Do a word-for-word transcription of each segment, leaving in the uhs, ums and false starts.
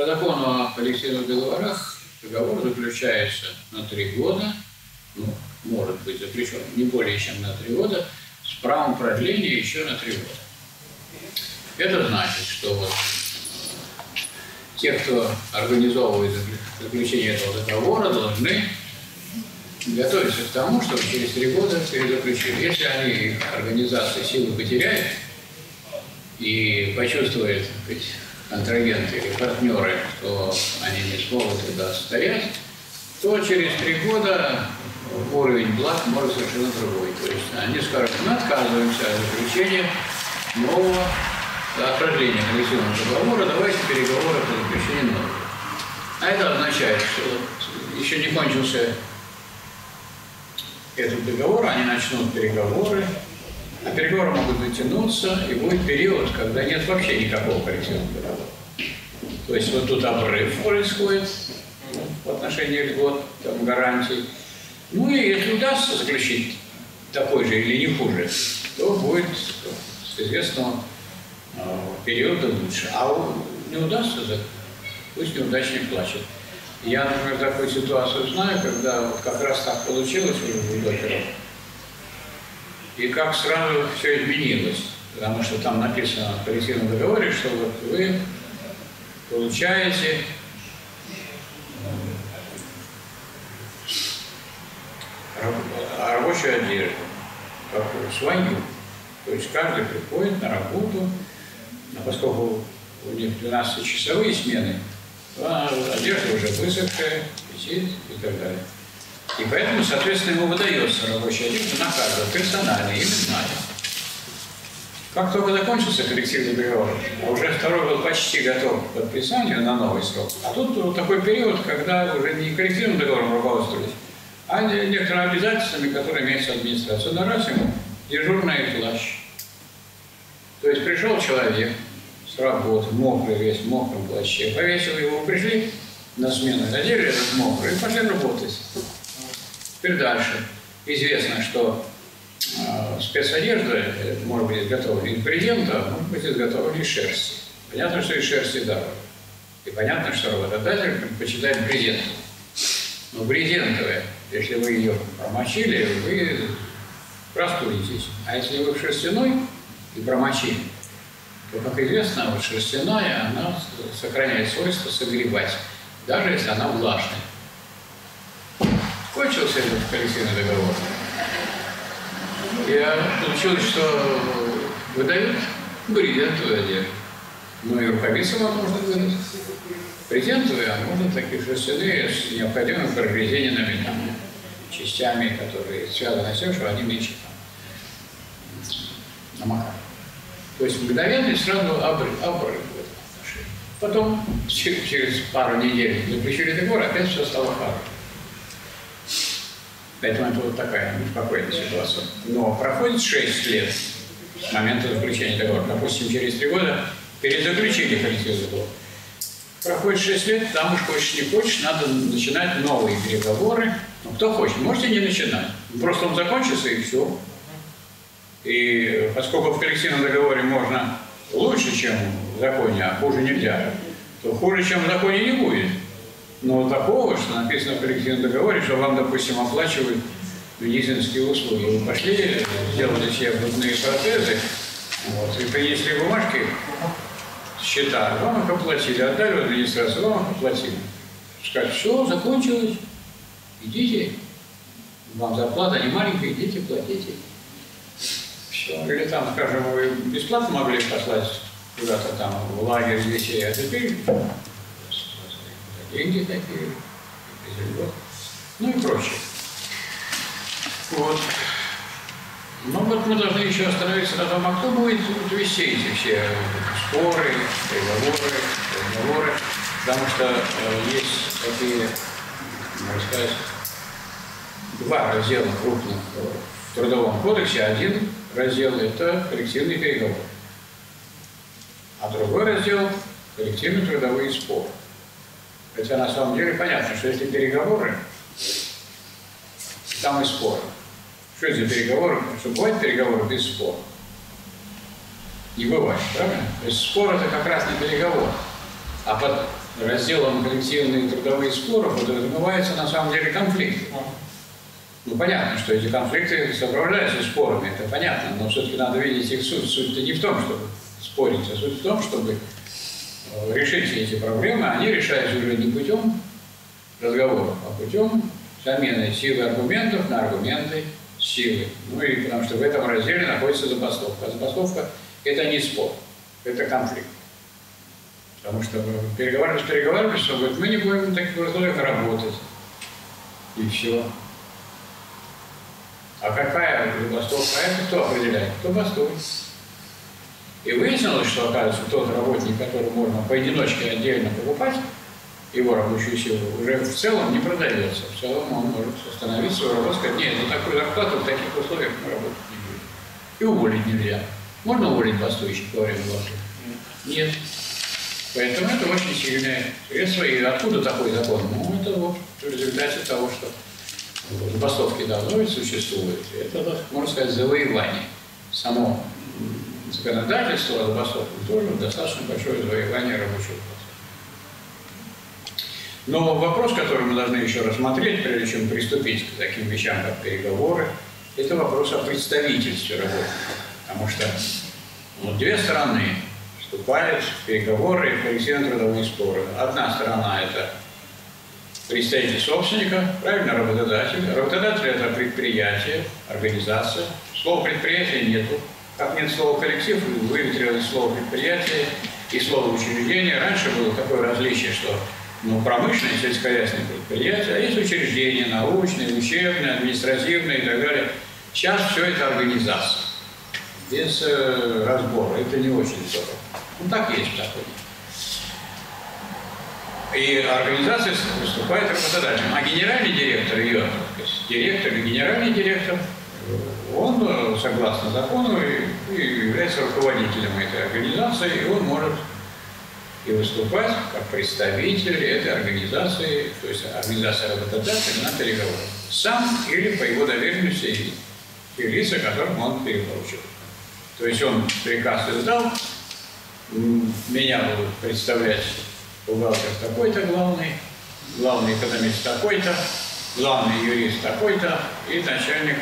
По закону о коллективных договорах договор заключается на три года, ну, может быть заключен не более чем на три года, с правом продления еще на три года. Это значит, что вот те, кто организовывает заключение этого договора, должны готовиться к тому, чтобы через три года перезаключили. Если они, организация, силы потеряют и почувствуют, так сказать, контрагенты или партнеры, что они не смогут это отстоять, то через три года уровень благ может совершенно другой. То есть они скажут, мы отказываемся от заключения нового, от продления коллективного договора, давайте переговоры по заключению нового. А это означает, что еще не кончился этот договор, они начнут переговоры, а переговоры могут затянуться, и будет период, когда нет вообще никакого коллективного договора. То есть вот тут обрыв происходит в отношении льгот, там, гарантий. Ну и если удастся заключить такой же или не хуже, то будет с известного э, периода лучше. А не удастся, пусть неудачник плачет. Я, например, такую ситуацию знаю, когда вот как раз так получилось у докторов, и как сразу все изменилось, потому что там написано в коллективном договоре, что вот вы получаете рабочую одежду, такую свою. То есть каждый приходит на работу, а поскольку у них двенадцатичасовые смены, то одежда уже высохшая, висит и так далее. И поэтому, соответственно, ему выдается рабочая одежда на каждого, персонально, имя знает. Как только закончился коллективный договор, а уже второй был почти готов к подписанию на новый срок, а тут вот такой период, когда уже не коллективным договором руководствовались, а некоторыми обязательствами, которые имеются администрация. На раз ему дежурный плащ. То есть пришел человек с работы, мокрый весь, в мокром плаще, повесил его, пришли на смену, надели этот мокрый и пошли работать. Теперь дальше. Известно, что э, спецодежда может быть изготовлена из брезента, а может быть изготовлена из шерсти. Понятно, что из шерсти дорого. И понятно, что работодатель предпочитает брезент. Но брезентовая, если вы ее промочили, вы простудитесь. А если вы в шерстяной и промочили, то, как известно, вот шерстяная, она сохраняет свойство согревать, даже если она влажная. Кончился этот коллективный договор. И получилось, что выдают брезентовую одежду. Ну и рукавицы вам можно выдать. Брезентовые, а можно такие шерстяные с необходимыми прорезиненными там, частями, которые связаны с тем, что они меньше там, намокают. То есть мгновенно сразу обрыв, обрыв в этом отношении. Потом, через, через пару недель заключили договор, опять все стало хорошо. Поэтому это вот такая неспокойная ситуация. Но проходит шесть лет с момента заключения договора. Допустим, через три года перезаключили коллективный договор. Проходит шесть лет, там уж хочешь не хочешь, надо начинать новые переговоры. Ну, кто хочет, можете не начинать. Просто он закончится и все. И поскольку в коллективном договоре можно лучше, чем в законе, а хуже нельзя, то хуже, чем в законе, не будет. Но такого, что написано в коллективном договоре, что вам, допустим, оплачивают медицинские услуги. Вы пошли, сделали себе грудные протезы, вот, и принесли бумажки, счета, вам их оплатили, отдали в администрацию, вам их оплатили. Сказать, все, закончилось, идите, вам зарплата не маленькая, идите, платите. Все. Или там, скажем, вы бесплатно могли послать куда-то там в лагерь детей, а теперь деньги такие, ну и прочее. Вот. Но вот мы должны еще остановиться на том, а кто будет вести эти все споры, переговоры, разговоры, потому что э, есть такие, можно сказать, два раздела крупных в Трудовом кодексе. Один раздел – это коллективный переговор, а другой раздел – коллективные трудовые споры. Хотя на самом деле понятно, что если переговоры, там и споры. Что это за переговоры? Что бывают переговоры без спора? Не бывает, правильно? То есть спор – это как раз не переговор. А под разделом коллективные трудовые споры подразумевается на самом деле конфликт. Ну, понятно, что эти конфликты сопровождаются спорами, это понятно, но все-таки надо видеть их суть. Суть-то не в том, чтобы спорить, а суть в том, чтобы решить все эти проблемы. Они решаются уже не путем разговоров, а путем замены силы аргументов на аргументы силы. Ну и потому что в этом разделе находится забастовка. А забастовка – это не спор, это конфликт. Потому что переговаривались, переговаривались, что говорят, мы не будем в таких условиях работать. И все. А какая забастовка? А это кто определяет? Кто бастует? И выяснилось, что, оказывается, тот работник, который можно поодиночке отдельно покупать, его рабочую силу, уже в целом не продается. В целом он может остановить свою работу, сказать, нет, за такую зарплату в таких условиях мы работать не будем. И уволить нельзя. Можно уволить бастующих во время бастовки? Нет. Поэтому это очень сильное средство. И откуда такой закон? Ну, это вот в результате того, что забастовки давно ведь существуют. Это, можно сказать, завоевание. Само законодательство о забастовке тоже достаточно большое завоевание рабочего класса. Но вопрос, который мы должны еще рассмотреть, прежде чем приступить к таким вещам, как переговоры, это вопрос о представительстве работников. Потому что ну, две стороны вступают в переговоры и в коллективно-трудовые споры. Одна сторона – это представитель собственника, правильно, работодатель. Работодатель – это предприятие, организация. Слова предприятия нету. Как нет слова коллектив, выветрилось слово предприятие и слово учреждение. Раньше было такое различие, что ну, промышленные, сельскохозяйственные предприятия, а есть учреждения научные, учебные, административные и так далее. Сейчас все это организация. Без э, разбора. Это не очень здорово. Ну, так есть в законе. И организация выступает работодателем. А генеральный директор ее, директор и генеральный директор, он, согласно закону, и, и является руководителем этой организации, и он может и выступать как представитель этой организации, то есть организация работодателя на переговорах. Сам или по его доверенности и лица, которым он перепоручил. То есть он приказ издал, меня будут представлять бухгалтер такой-то главный, главный экономист такой-то, главный юрист такой-то и начальник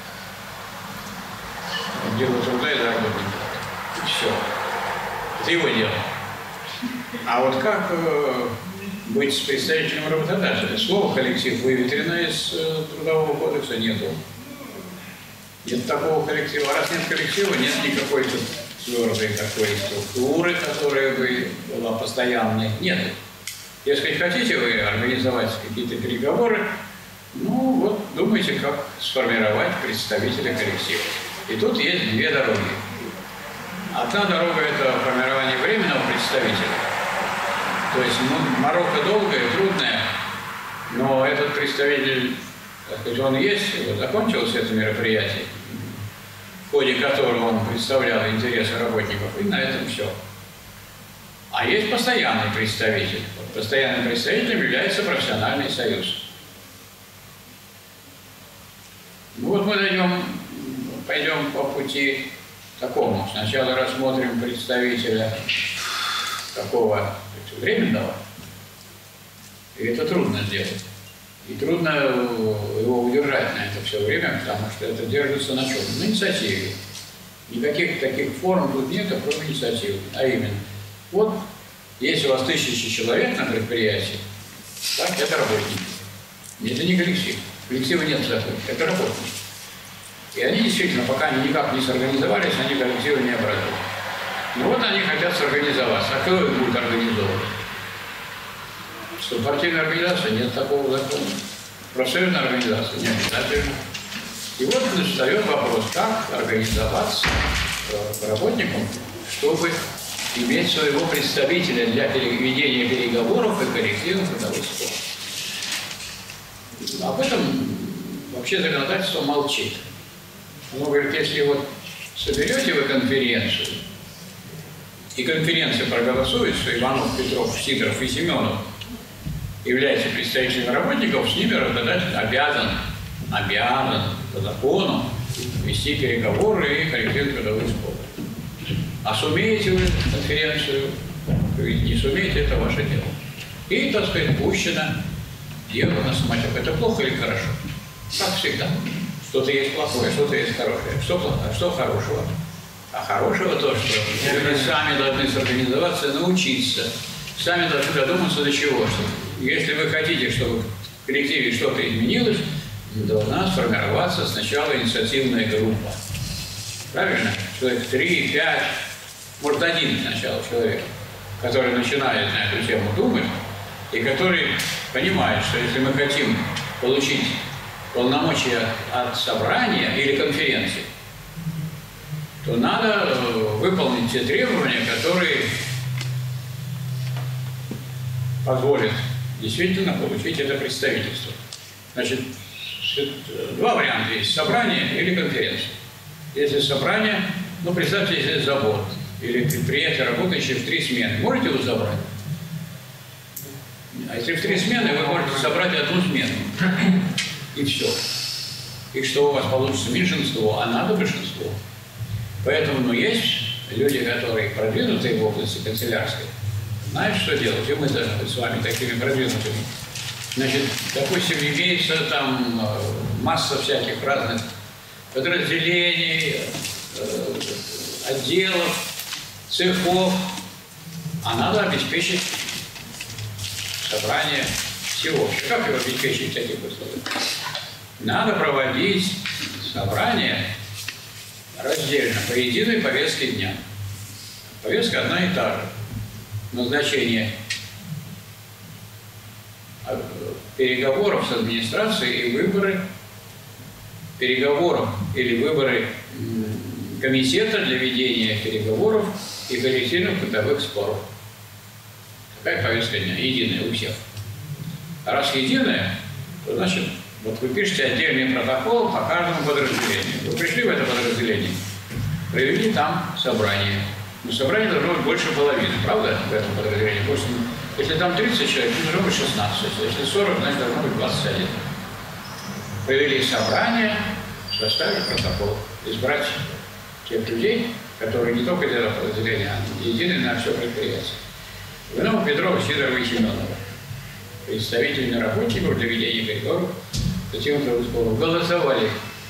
отдела труда и заработной платы. И все. Это его дело. А вот как э, быть с представителем работодателя? Слово «коллектив» выветрено из э, Трудового кодекса, нету. Нет такого коллектива. А раз нет коллектива, нет никакой твердой такой структуры, которая бы была постоянной. Нет. Если хотите вы организовать какие-то переговоры, ну вот думайте, как сформировать представителя коллектива. И тут есть две дороги. Одна дорога – это формирование временного представителя. То есть ну, морока долгая, трудная, но этот представитель, так сказать, он есть, вот закончилось это мероприятие, в ходе которого он представлял интересы работников, и на этом все. А есть постоянный представитель. Постоянным представителем является профессиональный союз. Ну вот мы дойдем, пойдем по пути такому. Сначала рассмотрим представителя такого временного, и это трудно сделать. И трудно его удержать на это все время, потому что это держится на чем? На инициативе. Никаких таких форм тут нет, кроме инициативы. А именно, вот есть у вас тысячи человек на предприятии, так, это работники. Это не коллектив. Коллектива нет в законе, это работники. И они действительно, пока они никак не сорганизовались, они коллективы не образуют. Ну вот они хотят сорганизоваться. А кто их будет организовывать? Что партийная организация? Нет такого закона. Профсоюзная организация? Не обязательно. И вот встает вопрос, как организоваться работникам, чтобы иметь своего представителя для ведения переговоров и коллективных трудовых споров. Об этом вообще законодательство молчит. Оно говорит, если вот соберете вы конференцию, и конференция проголосует, что Иванов, Петров, Сидоров и Семенов являются представителями работников, с ними работодатель обязан, обязан по закону вести переговоры и коллективные трудовые споры. А сумеете вы конференцию, не сумеете, это ваше дело. И, так сказать, пущено дело на самотек. Это плохо или хорошо? Как всегда. Что-то есть плохое, что-то есть хорошее. Что плохое, что хорошего? А хорошего то, что люди сами должны сорганизоваться и научиться. Сами должны додуматься до чего. Что если вы хотите, чтобы в коллективе что-то изменилось, должна сформироваться сначала инициативная группа. Правильно? Человек три, пять, может один сначала человек, который начинает на эту тему думать и который понимает, что если мы хотим получить полномочия от собрания или конференции, то надо выполнить те требования, которые позволят действительно получить это представительство. Значит, два варианта есть: собрание или конференция. Если собрание, ну, представьте, если завод или предприятие, работающее в три смены, можете его забрать? А если в три смены, вы можете собрать одну смену. И все. И что у вас получится меньшинство, а надо большинство. Поэтому, ну, есть люди, которые продвинутые в области канцелярской, знают, что делать, и мы должны быть с вами такими продвинутыми. Значит, допустим, имеется там масса всяких разных подразделений, отделов, цехов, а надо обеспечить собрание всего. Как его обеспечить в таких условиях? Надо проводить собрание раздельно, по единой повестке дня. Повестка одна и та же. Назначение переговоров с администрацией и выборы переговоров или выборы комитета для ведения переговоров и коллективных бытовых споров. Какая повестка дня? Единая у всех. А раз единая, то значит, вот вы пишете отдельный протокол по каждому подразделению. Вы пришли в это подразделение, провели там собрание. Но собрание должно быть больше половины, правда, в этом подразделении? Потому что если там тридцать человек, то должно быть шестнадцать. Если сорок, значит, должно быть двадцать один. Провели собрание, составили протокол. Избрать тех людей, которые не только для этого подразделения, а едины на все предприятие. Гном Петрова, Сидорова и Семенова. Представители работников для ведения переговоров затем споров голосовали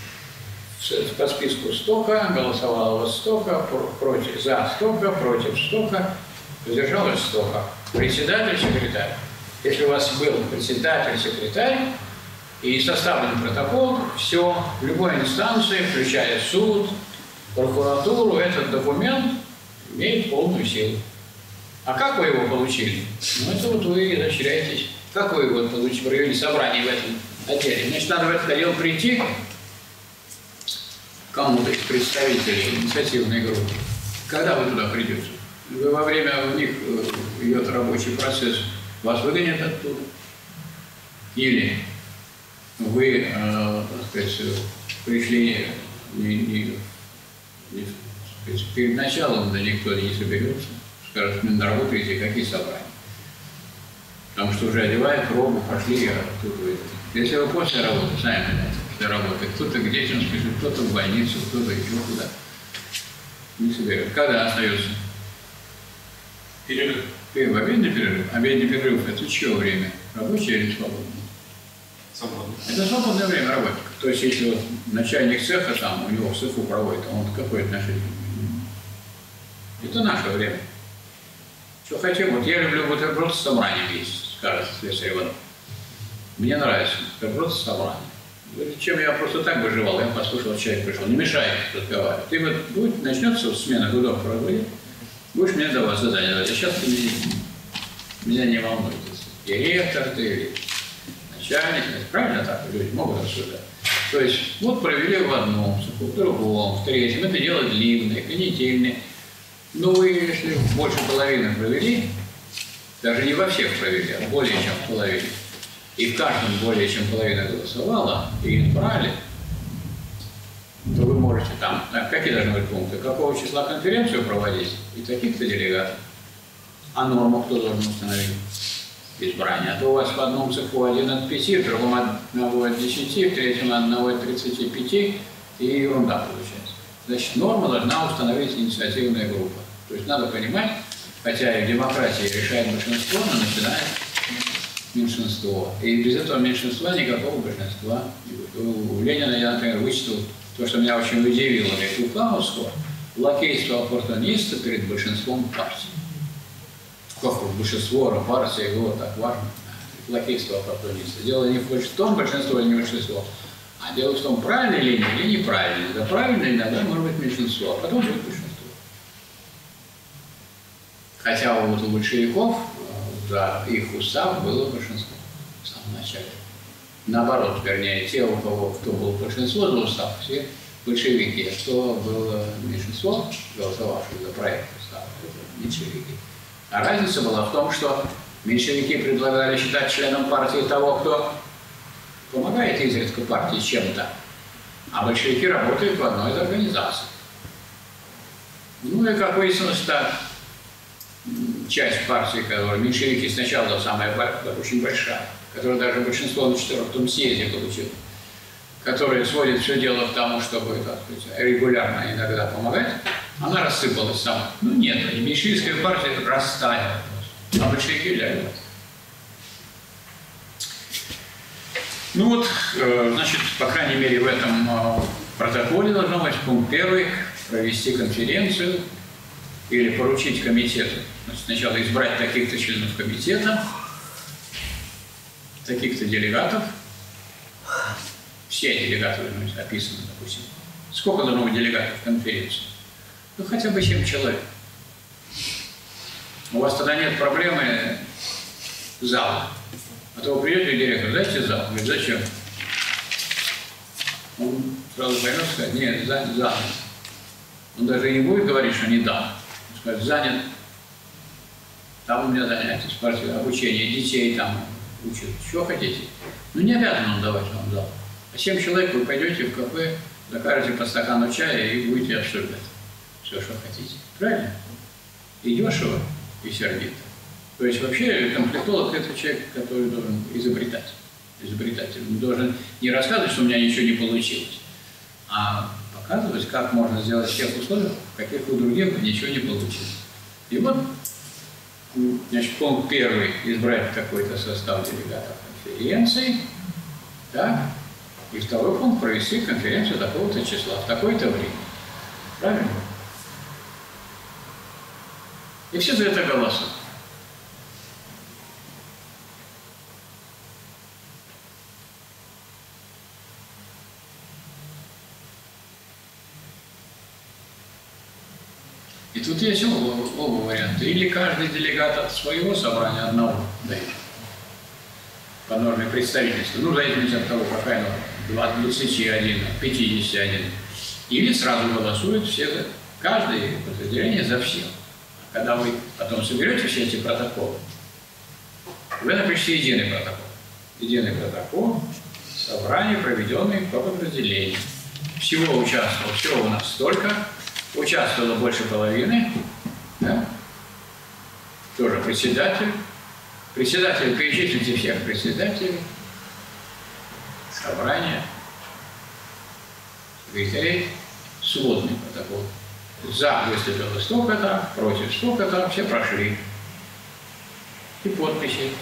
по списку столько, голосовало вот столько, против, за столько, против столько, воздержалось столько. Председатель, секретарь. Если у вас был председатель, секретарь и составлен протокол, все, в любой инстанции, включая суд, прокуратуру, этот документ имеет полную силу. А как вы его получили? Ну, это вот вы изощряетесь. Как вы его получили, провели собрание в этом отделе? Значит, надо в этот отдел прийти кому-то из представителей инициативной группы. Когда вы туда придете? Вы во время у них идет рабочий процесс, вас выгонят оттуда. Или вы, э, так сказать, пришли не, не, не, сказать, перед началом, да никто не соберется. Скажут, мы на работу идти, какие собрания? Потому что уже одевают робу, пошли, а тут вы... Если вы после работы, сами понимаете, после работы, кто-то к детям спешит, кто-то в больницу, кто-то еще куда. Не соберет. Когда остается? Перерыв. Перерыв. Обеденный перерыв. Обеденный перерыв – это чье время? Рабочее или свободное? Свободное. Это свободное время работников. То есть, если вот начальник цеха там, у него в цеху проводит, а он какое отношение? Это наше время. Что хотим, вот я люблю бутерброд с собранием есть, скажет слесарь Иванов. Мне нравится бутерброд с собранием. Чем я просто так выживал, я послушал, человек пришел, не мешай разговаривать. Ты вот будет, начнется смена гудов проводить, будешь мне давать задание давать. А сейчас ты меня, меня не волнует. Директор ты или начальник, правильно так люди могут рассуждать. То есть вот провели в одном, в другом, в третьем. Это дело длинное, канительное. Ну, вы, если больше половины провели, даже не во всех провели, а более чем в половине, и в каждом более чем половина голосовала, и избрали, то вы можете там, какие должны быть пункты, какого числа конференцию проводить, и таких-то делегатов. А норму кто должен установить? Избрание. А то у вас в одном цеху один от пяти, в другом одного от десяти, в третьем одного от тридцати пяти, и ерунда получается. Значит, норма должна установить инициативная группа. То есть надо понимать, хотя и в демократии решает большинство, но начинает меньшинство. И без этого меньшинства никакого большинства не будет. У Ленина я, например, вычитал то, что меня очень удивило. Говорит, у Каутского лакейство оппортуниста перед большинством партий. Как большинство партии, его так важно. Лакейство оппортуниста. Дело не в том, большинство или не большинство, а дело в том, правильная линия или неправильная. Да, правильно иногда может быть меньшинство, а потом будет большинство. Хотя вот у большевиков за их устав было большинство в самом начале. Наоборот, вернее, те, у кого кто был большинство за устав, все большевики, а кто было меньшинство, голосовавших за проект устава, это меньшевики. А разница была в том, что меньшевики предлагали считать членом партии того, кто помогает изредка партии чем-то, а большевики работают в одной из организаций. Ну и, как выяснилось, та часть партии, которая меньшевики сначала самая очень большая, которая даже большинство на четвертом съезде получила, которая сводит все дело к тому, чтобы, так сказать, регулярно иногда помогать, она рассыпалась сама. Ну нет, меньшевистская партия растаяла, а большевики лягли. Ну вот, значит, по крайней мере, в этом протоколе должно быть пункт первый – провести конференцию или поручить комитету. Значит, сначала избрать таких-то членов комитета, таких-то делегатов. Все делегаты описаны, допустим. Сколько должно быть делегатов в конференции? Ну, хотя бы семь человек. У вас тогда нет проблемы зала. А то вы придете к директору, дайте зал. Говорит, зачем? Он сразу поймет, сказать, нет, занят. Он даже не будет говорить, что не дам. Он скажет, занят. Там у меня занятия, спортивное обучение, детей там учат. Что хотите? Ну, не обязан он давать вам зал. А семь человек вы пойдете в кафе, закажете по стакану чая и будете обсуждать все, что хотите. Правильно? И дешево, и сердито. То есть вообще комплектолог – это человек, который должен изобретать. Изобретатель. Он должен не рассказывать, что у меня ничего не получилось, а показывать, как можно сделать в тех условиях, в каких у других ничего не получилось. И вот, значит, пункт первый – избрать какой-то состав делегатов конференции. Так? И второй пункт – провести конференцию такого-то числа, в такое-то время. Правильно? И все за это голосуют. И тут есть оба, оба варианта. Или каждый делегат от своего собрания одного дает по норме представительства. Ну, в зависимости от того, какая норма. двадцать один, пятьдесят один. Или сразу голосуют все, каждое подразделение за всех. А когда вы потом соберете все эти протоколы, вы напишите единый протокол. Единый протокол собрания, проведенные по подразделению. Всего участвовало, всего у нас столько. Участвовало больше половины, да? Тоже председатель. Председатель, перечислите всех председателей, собрание, секретарей, сводный протокол. За выступило столько-то, против столько-то, все прошли. И подписи.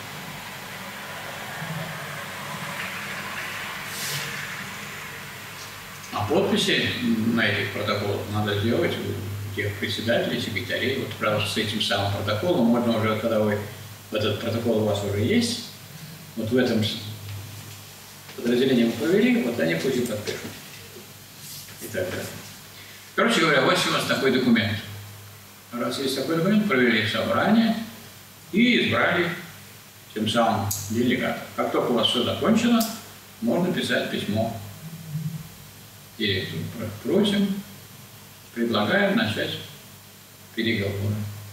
А подписи на этих протоколах надо сделать у тех председателей, секретарей. Вот, правда, с этим самым протоколом можно уже, когда вы этот протокол у вас уже есть, вот в этом подразделении вы провели, вот они пусть и подпишут. И так далее. Короче говоря, вот у нас такой документ. Раз есть такой документ, провели собрание и избрали тем самым делегатов. Как только у вас все закончено, можно писать письмо директору. Просим, предлагаем начать переговоры.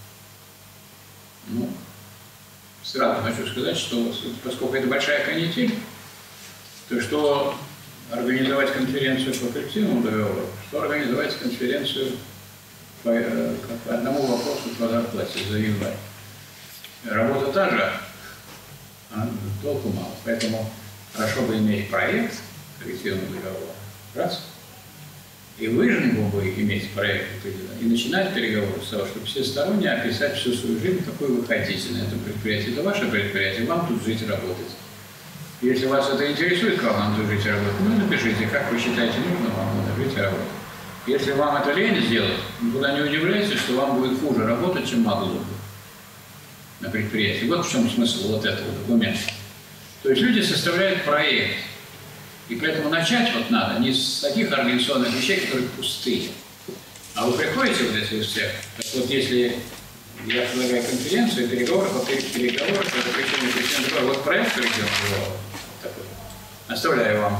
Ну, сразу хочу сказать, что поскольку это большая канитель, то что организовать конференцию по коллективному договору, что организовать конференцию по, по одному вопросу по зарплате за январь. Работа та же, а толку мало. Поэтому хорошо бы иметь проект коллективного договора. Раз. И вы же бы иметь проект определенный, и начинать переговоры с того, чтобы всесторонне описать всю свою жизнь, какую вы хотите на этом предприятии. Это ваше предприятие, вам тут жить и работать. Если вас это интересует, как вам тут жить и работать, ну напишите, как вы считаете нужно вам надо жить и работать. Если вам это лень сделать, никуда не удивляйтесь, что вам будет хуже работать, чем могло бы на предприятии. Вот в чем смысл вот этого документа. То есть люди составляют проект. И поэтому начать вот надо не с таких организационных вещей, которые пустые. А вы приходите вот если всех, так вот если я предлагаю конференцию, переговоры, по переговорам, это причина, причина, такой, вот проект переговоров, такой, оставляю вам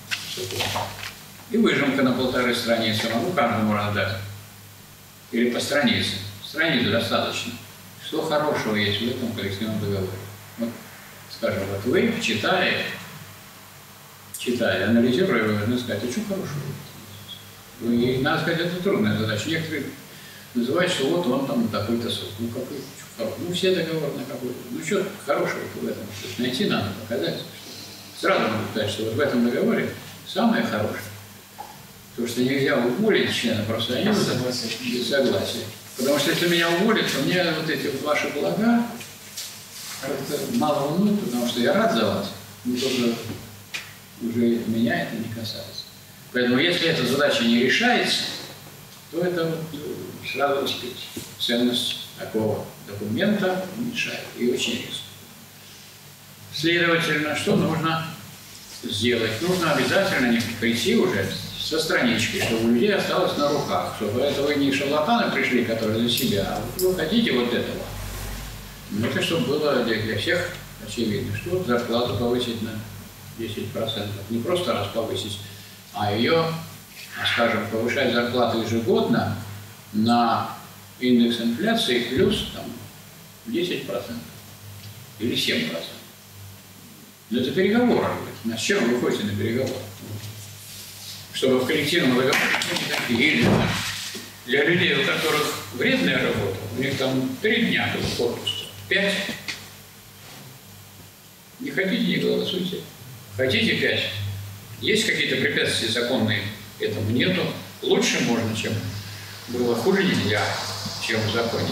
и выжимка на полторы страницы, могу каждому раздать. Или по странице. Страницы достаточно. Что хорошего есть в этом коллективном договоре? Вот, скажем, вот вы, читая, читая, анализируя, вы должны сказать, а что хорошего? И надо сказать, это трудная задача. Некоторые называют, что вот он там такой-то срок. Ну какой, что хороший? Ну все договоры на какой-то. Ну что хорошего в этом? Найти надо, показать. Сразу могу сказать, что вот в этом договоре самое хорошее. Потому что нельзя уволить члена профсоюза без согласия. Потому что если меня уволят, то мне вот эти вот ваши блага как-то мало волнует, потому что я рад за вас, но только уже меня это не касается. Поэтому если эта задача не решается, то это вот сразу сказать, ценность такого документа уменьшает и очень рискует. Следовательно, что нужно сделать? Нужно обязательно не прийти уже со страничкой, чтобы у людей осталось на руках, чтобы это вы не шарлатаны пришли, которые за себя, а вы хотите вот этого. Это чтобы было для, для всех очевидно, что зарплату повысить на десять процентов. Не просто раз повысить, а ее, скажем, повышать зарплату ежегодно на индекс инфляции плюс там, десять процентов или семь процентов. Но это переговоры. На с чем вы ходите на переговоры? Чтобы в коллективном договоре или для людей, у которых вредная работа, у них там три дня был отпуск, пять. Не хотите, не голосуйте. Хотите пять. Есть какие-то препятствия законные, этому нету. Лучше можно, чем было, хуже нельзя, чем в законе.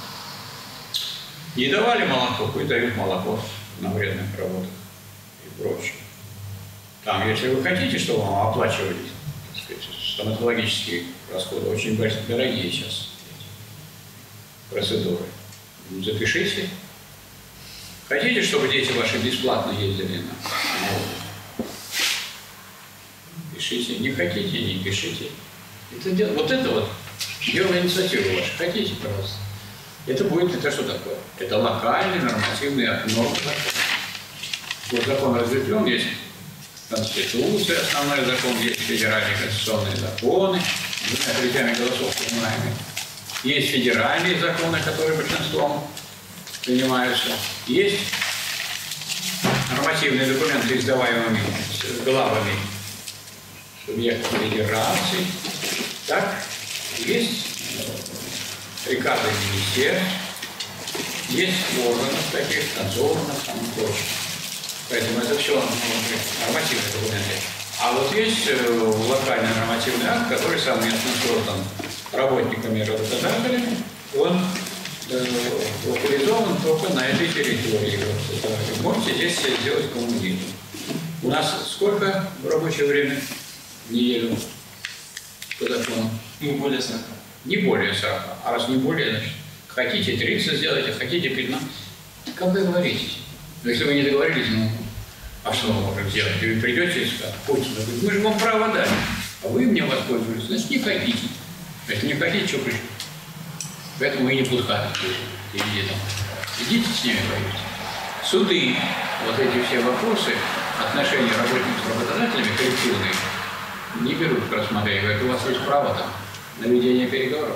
Не давали молоко, пусть дают молоко на вредных работах и прочее. Там, если вы хотите, чтобы вам оплачивали, так сказать, стоматологические расходы, очень дорогие сейчас процедуры, запишите. Хотите, чтобы дети ваши бесплатно ездили на молоко? Пишите. Не хотите, не пишите. Это дело, вот это вот дело инициативы вашей. Хотите, пожалуйста. Это будет, это что такое? Это локальный нормативный нормы. Вот закон разветвлен, есть Конституция, основной закон, есть федеральные конституционные законы, двумя третями голосов принимаемые. Есть федеральные законы, которые большинством принимаются. Есть нормативные документы, издаваемыми главами субъектов федерации. Так, есть приказы министерств, есть органов таких, надзорных, там и прочее. Поэтому это все нормативные документы. А вот есть локальный нормативный акт, который совместно создан работниками и работодателями, он э, локализован только на этой территории. Вот, можете здесь сделать коммунизм. У нас сколько в рабочее время в неделю по закону? Не более сорока. Не более сорока. А раз не более, значит, хотите тридцать сделайте, хотите пятнадцать. Как договоритесь? Но если вы не договорились, ну, а что мы можем сделать? Вы придете и скажете, мы же вам право дали, а вы мне воспользовались, значит, не хотите. Если не хотите, что пришли? Поэтому и не пускают. Идите там. Идите с ними говорите. Суды, вот эти все вопросы, отношения работников с работодателями коллективные, не берут к рассмотрению. Говорят, у вас есть право там на ведение переговоров,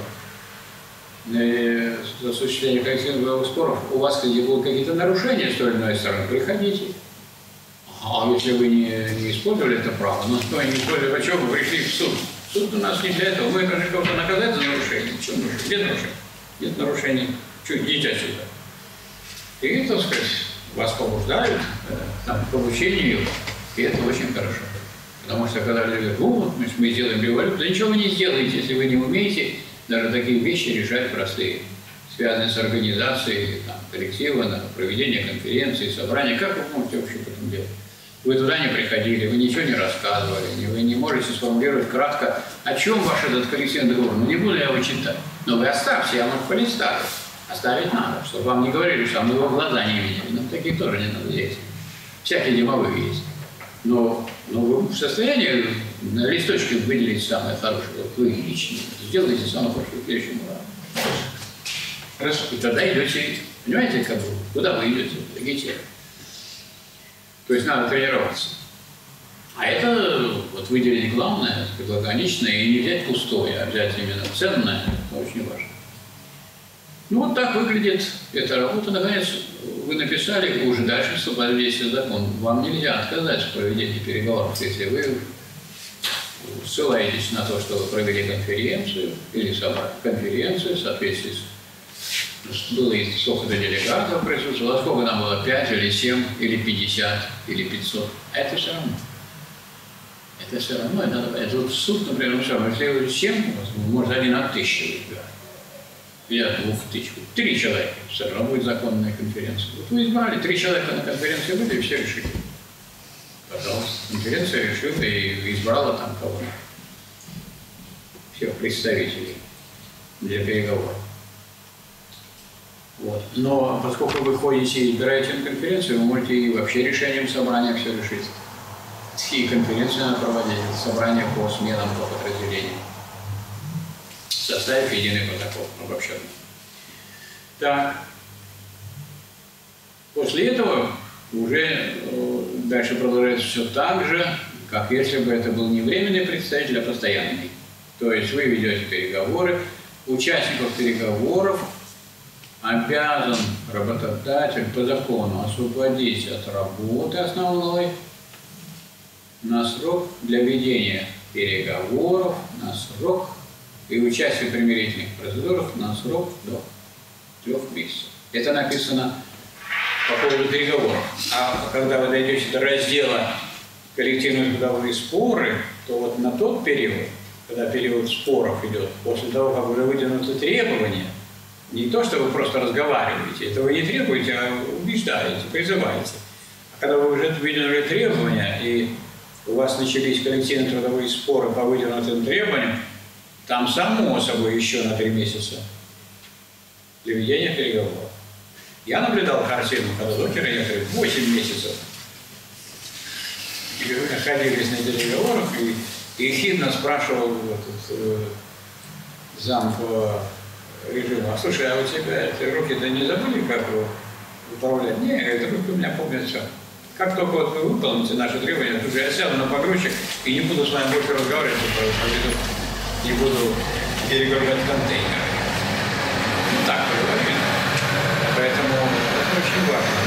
на осуществление коллективных споров. У вас будут какие-то нарушения с той или иной стороны, приходите. А если вы не, не использовали это право, ну что, не использовали, а что вы пришли в суд? Суд у нас не для этого. Мы должны кого-то наказать за нарушение. Что нарушение? Нет нарушений. Нет нарушений. Что, идите отсюда. И, так сказать, вас побуждают э, там, к получению, и это очень хорошо. Потому что когда люди говорят, вот, мы сделаем революцию, да ничего вы не сделаете, если вы не умеете даже такие вещи решать простые, связанные с организацией там, коллектива, на проведение конференции, собрания. Как вы можете вообще об этом делать? Вы туда не приходили, вы ничего не рассказывали, вы не можете сформулировать кратко, о чем ваш этот коллективный договор. Ну, не буду я его читать. Но вы оставьте, я, может, полистаю. Оставить надо, чтобы вам не говорили, что мы его в глаза не видели. Нам таких тоже не надо есть. Всякие демовые есть. Но, но вы в состоянии на листочке выделить самое хорошее. Вот вы лично сделайте самое хорошее в следующем разу. Хорошо. И тогда идете, понимаете, как, куда вы идете? Идите. То есть надо тренироваться. А это вот выделить главное, лаконичное, и не взять пустое, а взять именно ценное, это очень важно. Ну вот так выглядит эта работа. Наконец, вы написали, вы уже дальше вступали в действие закон. Вам нельзя отказать в проведении переговоров, если вы ссылаетесь на то, что вы провели конференцию или собрали конференцию в соответствии с... Было и сколько-то делегатов присутствовало, сколько нам было, пять или семь, или пятьдесят, или пятьсот. А это все равно. Это все равно, это, это вот суд, например, все равно, если вы семь, может один от тысячи выбирать. Или от двух тысяч. Три человека, все равно будет законная конференция. Вот вы избрали, три человека на конференции были, и все решили. Пожалуйста, конференция решила и избрала там кого-то. Всех представителей для переговоров. Вот. Но поскольку вы ходите и избираете на конференцию, вы можете и вообще решением собрания все решить. И конференции надо проводить, собрания по сменам, по подразделениям. Составив единый протокол обобщенный. Так. После этого уже дальше продолжается все так же, как если бы это был не временный представитель, а постоянный. То есть вы ведете переговоры, участников переговоров обязан работодатель по закону освободить от работы основной на срок для ведения переговоров, на срок и участия в примирительных процедурах на срок до трех месяцев. Это написано по поводу переговоров. А когда вы дойдете до раздела коллективные трудовые споры, то вот на тот период, когда период споров идет, после того, как уже выдвинуты требования, не то, что вы просто разговариваете, это вы не требуете, а убеждаете, призываете. А когда вы уже выдвинули требования, и у вас начались коллективные трудовые споры по выдвинутым требованиям, там само собой еще на три месяца для ведения переговоров. Я наблюдал картину, когда докеры ехали восемь месяцев. И вы находились на переговорах, и ехидно спрашивал этот, э, зам по режиму: а слушай, а у тебя эти руки-то не забыли, как управлять? Не, это руки у меня помнят все. Как только вот вы выполните наши требования, тут же я сяду на погрузчик и не буду с вами больше разговаривать, не буду перегружать контейнеры. Ну так поговорим. Поэтому это очень важно.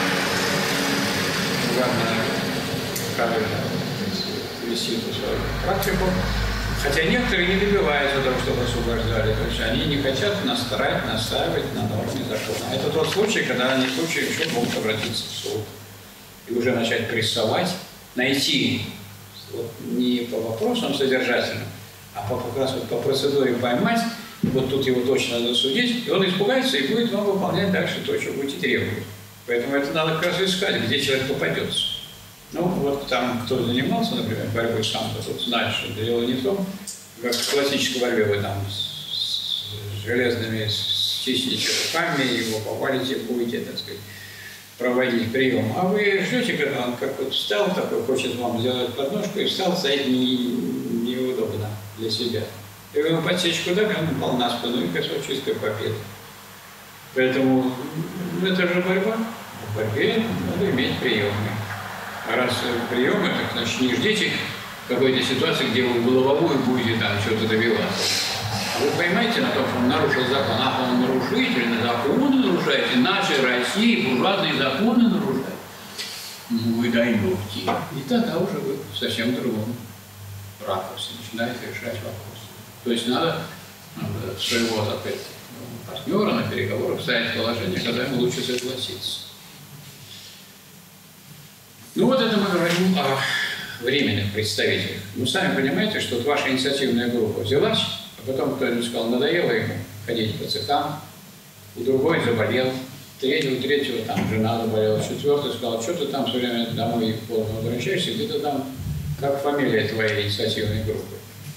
Важно правильно вести эту свою практику. Хотя некоторые не добиваются того, чтобы освобождали. То есть они не хотят настраивать, настаивать на норме закона. Это тот случай, когда они в случае еще могут обратиться в суд. И уже начать прессовать, найти вот, не по вопросам содержательным, а по, как раз вот по процедуре поймать, вот тут его точно надо судить, и он испугается и будет вам выполнять дальше то, что будете требовать. Поэтому это надо как раз искать, где человек попадется. Ну, вот там, кто занимался, например, борьбой с самбо, тот знает, что дело не в том, как в классической борьбе вы там с, с железными стисните руками, его повалите, будете, так сказать, проводить прием. А вы ждете, когда он как вот встал, такой, хочет вам сделать подножку, и встал, стоит не, неудобно для себя. И вы ему подсечку дали, он упал на спину, и пошел чистая победа. Поэтому ну, это же борьба. В борьбе надо иметь приемы. А раз приемы, так значит не ждите какой-то ситуации, где вы в голововую будете там что-то добиваться. А вы поймаете на том, что он нарушил закон, а он нарушитель, законы нарушаете, наши России буржуазные законы нарушают. Ну вы дойдете. И тогда уже вы в совсем другом ракурсе начинаете решать вопросы. То есть надо, надо своего опять партнера на переговорах ставить положение, когда ему лучше согласиться. Ну вот это мы говорим о временных представителях. Вы сами понимаете, что вот ваша инициативная группа взялась, а потом кто-нибудь сказал, надоело ему ходить по цехам, у другой заболел, третьего, третьего там жена заболела, четвертый сказал, что ты там все время домой поздно возвращаешься, где-то там, как фамилия твоей инициативной группы.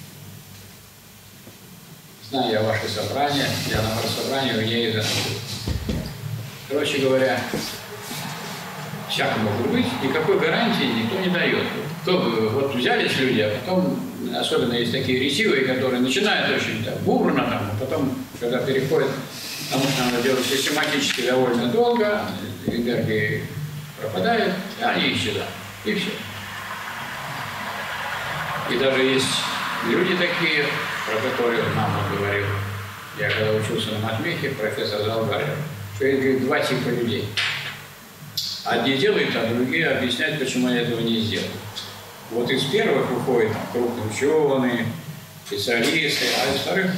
Знаю я ваши собрания, я на собрании у нее и заношу. Короче говоря, всяко может быть, никакой гарантии никто не дает. Кто бы, вот взялись люди, а потом, особенно есть такие ретивые, которые начинают очень так бурно, там, а потом, когда переходят, потому что надо делать систематически довольно долго, энергии пропадает, а они исчезают, и все. И даже есть люди такие, про которые мама говорил, я когда учился на матмехе, профессор Залгарев, что есть, говорит, два типа людей. Одни делают, а другие объясняют, почему они этого не сделали. Вот из первых выходят там, крупные ученые, специалисты, а из вторых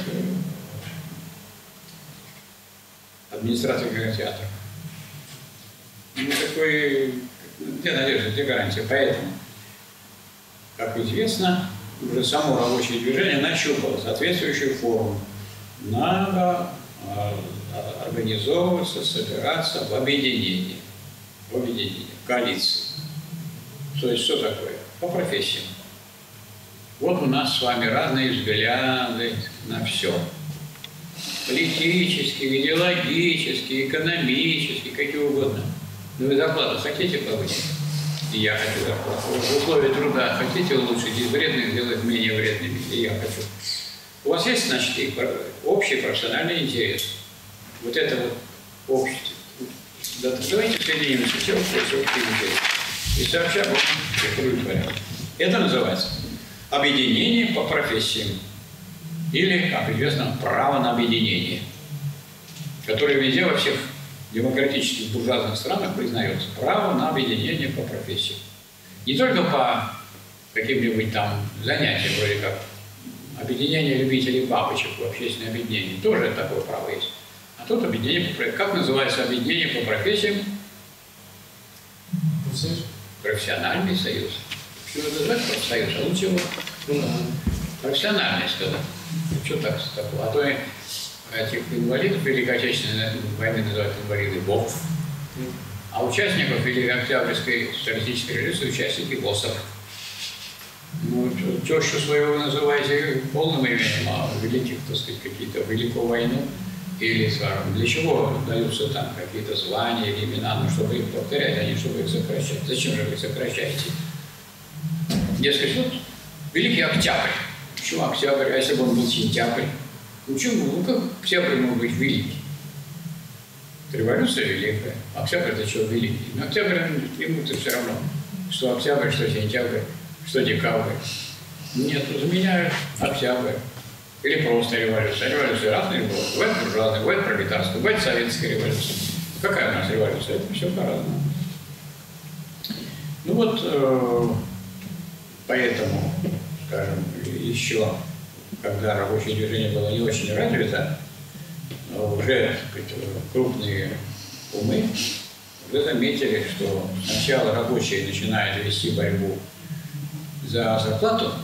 администратор кинотеатра. Ну, такой, где надежда, где гарантия? Поэтому, как известно, уже само рабочее движение нащупало соответствующую форму. Надо э, организовываться, собираться в объединении. В объединении, в коалиции. То есть, что такое? По профессиям. Вот у нас с вами разные взгляды на все. Политические, идеологические, экономические, какие угодно. Но вы зарплату хотите повысить? И я хочу зарплату. В условиях труда хотите улучшить из вредных, сделать менее вредными? И я хочу. У вас есть, значит, и общий профессиональный интерес. Вот это вот общество. Да, давайте соединимся, все общее интерес. И сообща будем приходить порядок. Это называется объединение по профессиям. Или, как известно, право на объединение, которое везде во всех демократических буржуазных странах признается. Право на объединение по профессиям. Не только по каким-нибудь там занятиям, вроде как объединение любителей бабочек в общественное объединение. Тоже такое право есть. А тут объединение по профессиям. Как называется объединение по профессиям? Профессиональный союз. Почему называется профсоюз? А лучше его профессиональный сказать. Что так, такое? А то этих инвалидов Великой Отечественной войны называют инвалиды ВОВ, а участников Великой Октябрьской социалистической революции участники ВОСов. Ну, тещу своего называете полным именем, а великих, так сказать, какие-то Великую войну или, скажем, для чего даются там какие-то звания или имена, ну, чтобы их повторять, а не чтобы их сокращать. Зачем же вы их сокращаете? Дескать, вот Великий Октябрь. Почему Октябрь, а если бы он был Сентябрь? Ну, почему? Ну, как Октябрь мог быть великий? Революция великая. Октябрь это что великий? Но Октябрь, ему-то все равно, что Октябрь, что Сентябрь, что Декабрь. Нет, заменяют Октябрь. Или просто революция. Революция разные бывают. Бывает буржуазная, бывает пролетарская, бывает советская революция. Какая у нас революция? Это все по-разному. Ну вот, э, поэтому, скажем, еще, когда рабочее движение было не очень развито, уже, так сказать, крупные умы уже заметили, что сначала рабочие начинают вести борьбу за зарплату,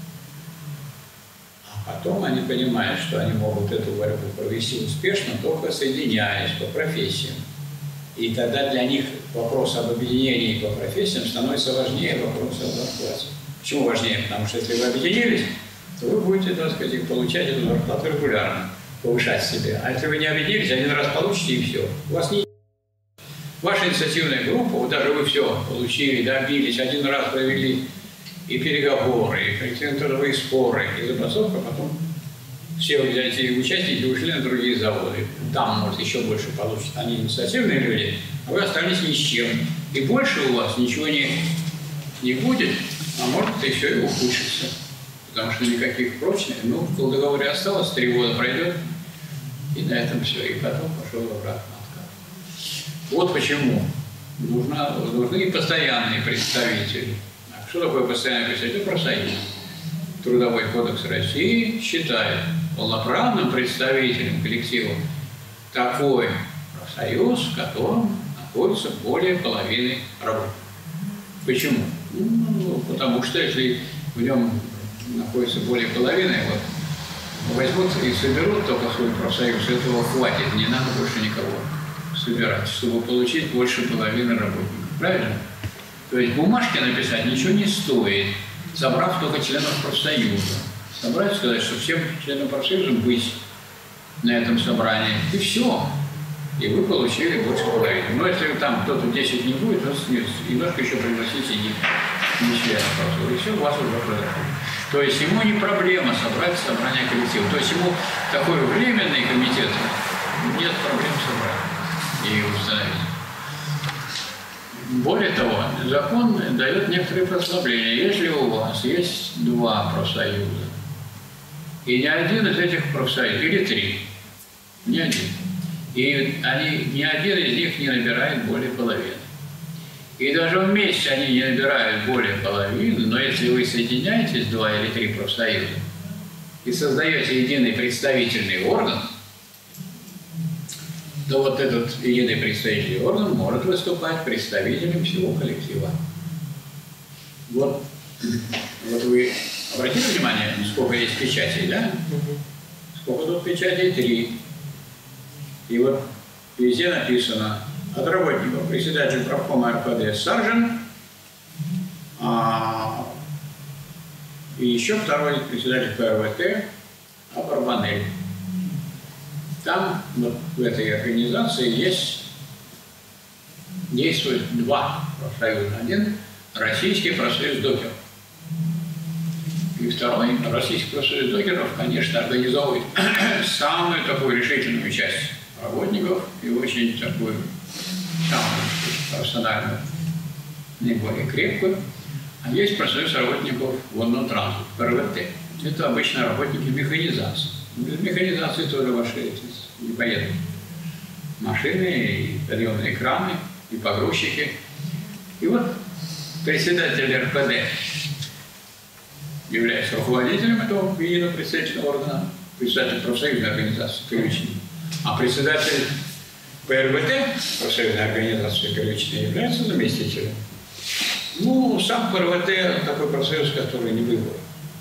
а потом они понимают, что они могут эту борьбу провести успешно, только соединяясь по профессиям. И тогда для них вопрос об объединении по профессиям становится важнее вопроса о зарплате. Почему важнее? Потому что если вы объединились, то вы будете, так сказать, получать эту зарплату регулярно, повышать себе. А если вы не объединились, один раз получите и все. У вас не... Ваша инициативная группа, вот даже вы все получили, добились, один раз провели и переговоры, и патентовые споры, и забастовка, потом все эти участники ушли на другие заводы. Там, может, еще больше получат. Они инициативные люди, а вы остались ни с чем. И больше у вас ничего не, не будет, а может еще и ухудшится. Потому что никаких прочных, ну, в договоре осталось, три года пройдет, и на этом все. И потом пошел обратно откат. Вот почему нужно, нужны и постоянные представители. Что такое постоянный представитель? Профсоюз. Трудовой кодекс России считает полноправным представителем коллектива такой профсоюз, в котором находится более половины работников. Почему? Ну, потому что если в нем находится более половины, вот, возьмут и соберут только свой профсоюз, этого хватит, не надо больше никого собирать, чтобы получить больше половины работников. Правильно? То есть бумажки написать ничего не стоит, собрав только членов профсоюза. Собрать, сказать, что всем членам профсоюза быть на этом собрании, и все. И вы получили больше половины. Но если там кто-то десять не будет, то немножко еще пригласите не, не членов профсоюза, и все, у вас уже произошло. То есть ему не проблема собрать собрание коллектива. То есть ему такой временный комитет нет проблем собрать и установить. Более того, закон дает некоторые послабления. Если у вас есть два профсоюза, и ни один из этих профсоюзов, или три, ни один, и они, ни один из них не набирает более половины. И даже вместе они не набирают более половины, но если вы соединяетесь, два или три профсоюза, и создаете единый представительный орган, то вот этот единый представительный орган может выступать представителем всего коллектива. Вот, вот вы обратили внимание, сколько есть печатей, да? Сколько тут печатей? Три. И вот везде написано от работников председатель правкома эр пэ дэ Саржин, а, и еще второй председатель пэ эр вэ тэ Абарбанель. Там, вот в этой организации, есть, действует два профсоюза. Один – Российский профсоюз докеров. И второй – Российский профсоюз докеров, конечно, организовывает самую такую решительную часть работников и очень такую самую профессиональную, наиболее крепкую. А есть профсоюз работников водного транспорта, пэ эр вэ тэ. Это обычно работники механизации. Без механизации тоже ваши не поедут. Машины, и подъемные краны, и погрузчики. И вот председатель эр пэ дэ является руководителем этого единого представительного органа, председатель профсоюзной организации первичной. А председатель пэ эр вэ тэ, профсоюзной организации первичной, является заместителем. Ну, сам пэ эр вэ тэ такой профсоюз, который не выбор.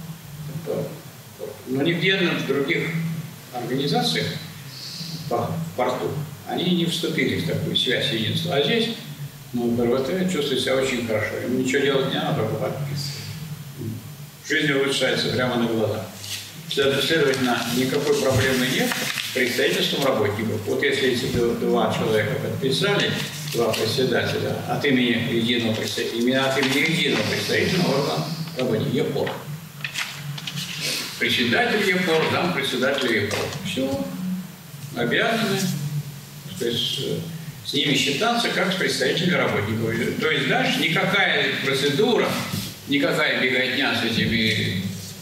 Но нигде в других организациях по порту они не вступили в такую связь единства. А здесь, ну, пэ эр вэ тэ чувствует себя очень хорошо. Ему ничего делать не надо, только подписывать. Жизнь улучшается прямо на глазах. Следовательно, никакой проблемы нет с представительством работников. Вот если эти два человека подписали, два председателя от имени единого представителя, именно от имени единого представительного органа работников, ЕПОР. Председатель ЕПОР, зам председателя ЕПОР. Все, обязаны, то есть, с ними считаться как с представителями работников. То есть дальше никакая процедура, никакая беготня с этими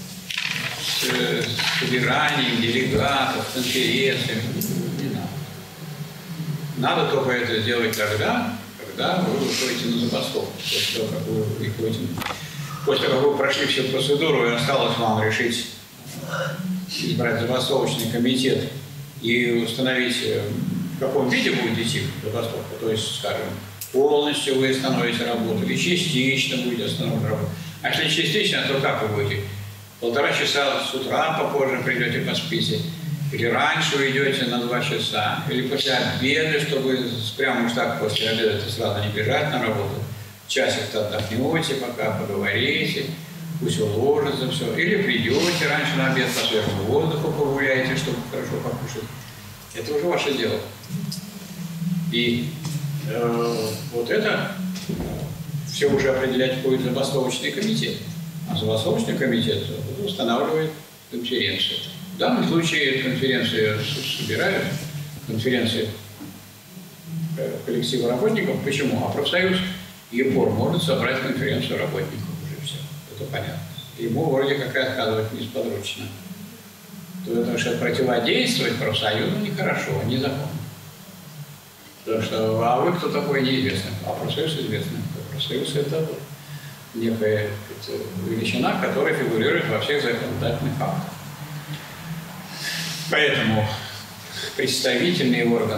с собиранием делегатов, конференциями не надо. Надо только это сделать тогда, когда вы выходите на забастовку. После того, как вы выходите, после того, как вы прошли всю процедуру, и осталось вам решить избрать забастовочный комитет и установить, в каком виде будет идти забастовка, то есть, скажем, полностью вы остановите работу или частично будете остановить работу. А если частично, то как вы будете? Полтора часа с утра попозже придете по списи, или раньше вы идете на два часа, или после обеда, чтобы прямо уж так после обеда сразу не бежать на работу. Часик-то отдохнете, пока поговорите, пусть уложится все. Или придете раньше на обед, по свежему воздуху погуляете, чтобы хорошо покушать. Это уже ваше дело. И э, вот это э, все уже определять будет забастовочный комитет. А забастовочный комитет устанавливает конференцию. В данном случае конференции собирают, конференции коллектива работников. Почему? А профсоюз ЕПОР может собрать конференцию работников уже все. Это понятно. Ему вроде как и отказывать несподручно. Потому что противодействовать профсоюзу нехорошо, незаконно. Потому что, а вы кто такой, неизвестно. А профсоюз известный. Профсоюз – это некая это, величина, которая фигурирует во всех законодательных актах. Поэтому представительный орган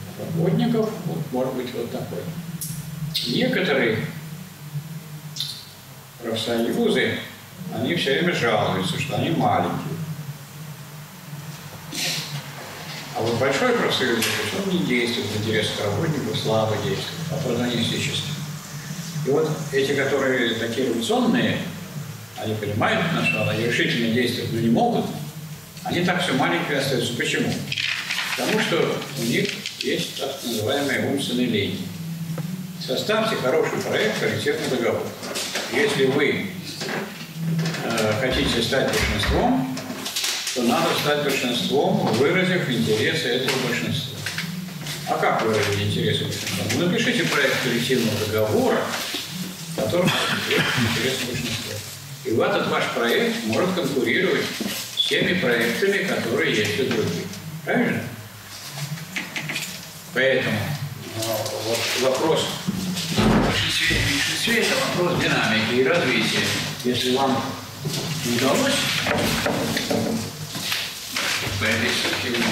работников вот, может быть вот такой. Некоторые профсоюзы, они все время жалуются, что они маленькие. А вот большой профсоюз, что он не действует в интересах работников, слабо действует, оппортунистически. И вот эти, которые такие революционные, они понимают, на что они решительно действуют, но не могут, они так все маленькие остаются. Почему? Потому что у них есть так называемые умственные линии. Составьте хороший проект коллективного договора. Если вы э, хотите стать большинством, то надо стать большинством, выразив интересы этого большинства. А как выразить интересы большинства? Ну, напишите проект коллективного договора, который отвечает интересам большинства. И вот этот ваш проект может конкурировать с теми проектами, которые есть у других. Правильно? Поэтому вот вопрос в большинстве и меньшинстве – это вопрос динамики и развития. Если вам удалось по этой ссылке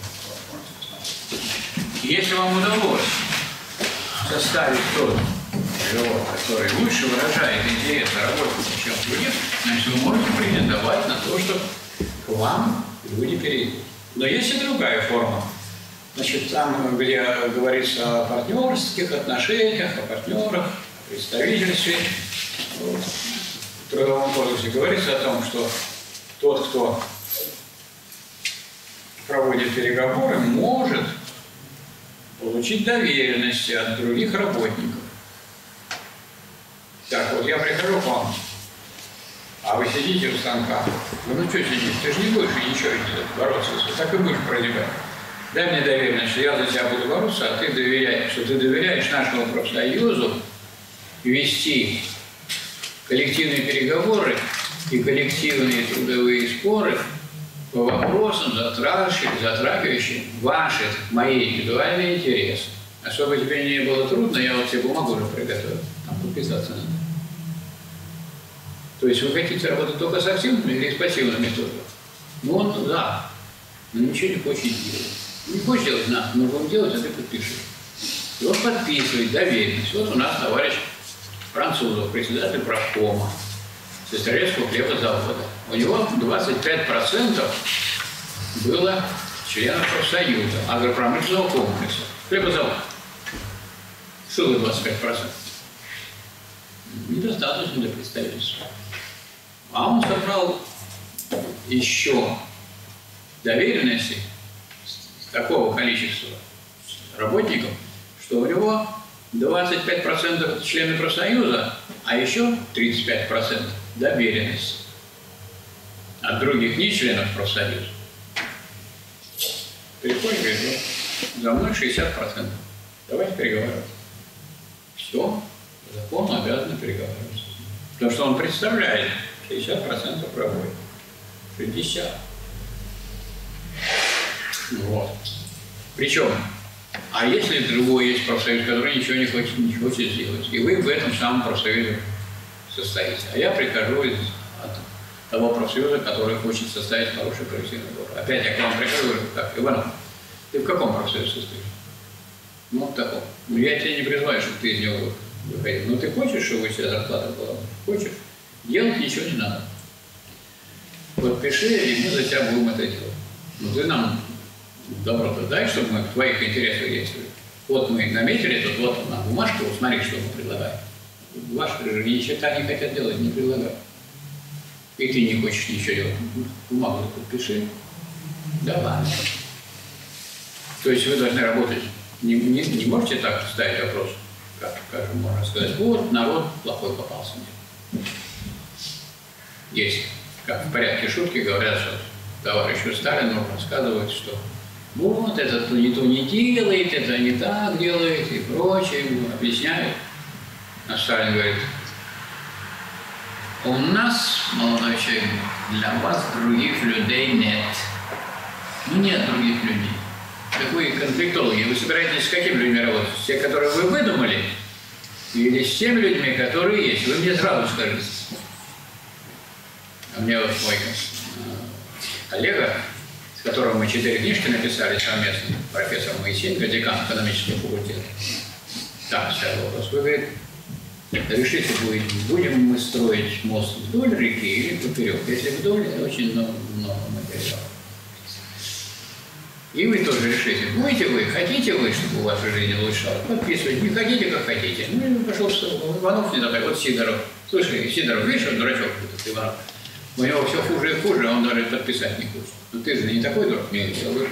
если вам удалось составить тот договор, который лучше выражает интересы работников, чем других, значит, вы можете претендовать на то, что к вам люди перейдут. Но есть и другая форма. Значит, там, где говорится о партнерских отношениях, о партнерах, о представительстве, вот, в Трудовом кодексе говорится о том, что тот, кто проводит переговоры, может получить доверенности от других работников. Так, вот я прихожу к вам, а вы сидите у станка. Ну, ну что сидишь? Ты же не будешь ничего делать, бороться, так и будешь прозябать. Дай мне доверенность, что я за тебя буду бороться, а ты доверяешь, что ты доверяешь нашему профсоюзу вести коллективные переговоры и коллективные трудовые споры по вопросам, затрагивающим ваши, мои индивидуальные интересы. А чтобы тебе не было трудно, я вот тебе бумагу уже приготовил, там подписаться надо. То есть вы хотите работать только с активными или с пассивными тоже? Ну, он, да, но ничего не хочет делать. Не хочешь делать, надо, мы будем делать, а ты подпишешь. И он подписывает доверенность. Вот у нас товарищ Французов, председатель профкома Сестрорецкого хлебозавода. У него двадцать пять процентов было членов профсоюза, агропромышленного комплекса. Хлебозавод. Что было двадцать пять процентов? Недостаточно для представительства. А он собрал еще доверенности такого количества работников, что у него двадцать пять процентов члены профсоюза, а еще тридцать пять процентов доверенности от других не членов профсоюза. Приходит и говорит, за мной шестьдесят процентов. Давайте переговариваться. Все, по закону обязаны переговариваться. Потому что он представляет шестьдесят процентов работы. шестьдесят. Вот. Причем, а если другой есть профсоюз, который ничего не хочет, не хочет сделать, и вы в этом самом профсоюзе состоите, а я прихожу из от того профсоюза, который хочет составить хороший коллективный договор. Опять я к вам прихожу и говорю, так, Иванов, ты в каком профсоюзе состоишь? Ну, в таком. Ну, я тебя не призываю, чтобы ты из него выходил. Но ты хочешь, чтобы у тебя зарплата была? Хочешь? Делать ничего не надо. Вот пиши, и мы за тебя будем это делать. Ну, ты нам добро-то дай, чтобы мы в твоих интересах действовали. Вот мы наметили тут, вот на бумажку, вот смотри, что мы предлагаем. Ваши же ни черта не хотят делать, не предлагают. И ты не хочешь ничего делать. Бумагу подпиши. Да ладно. То есть вы должны работать. Не, не, не можете так ставить вопрос, как, как можно сказать, вот народ плохой попался мне. Есть, как в порядке шутки говорят, что товарищу Сталину рассказывают, что вот этот не то не делает, это не так делает и прочее, объясняют. А Сталин говорит, у нас, молодой человек, для вас других людей нет. Ну нет других людей. Так вы конфликтологи, вы собираетесь с какими людьми работать? С теми, которые вы выдумали? Или с теми людьми, которые есть? Вы мне сразу скажите. А мне вот мой коллега, с которым мы четыре книжки написали совместно, профессор Моисеенко, декан экономического факультета. Так, сейчас вопрос. Вы, говорит, решите, будет, будем мы строить мост вдоль реки или поперек. Если вдоль, это очень много, много материала. И вы тоже решите, будете вы, хотите вы, чтобы ваша жизнь улучшалась, подписывайте, не хотите, как хотите. Ну, и пошел Иванов не такой, вот Сидоров. Слушай, Сидоров, видишь, он дурачок этот Иванов. У него все хуже и хуже, а он даже подписать не хочет. Ну ты же не такой дурак, не говорю.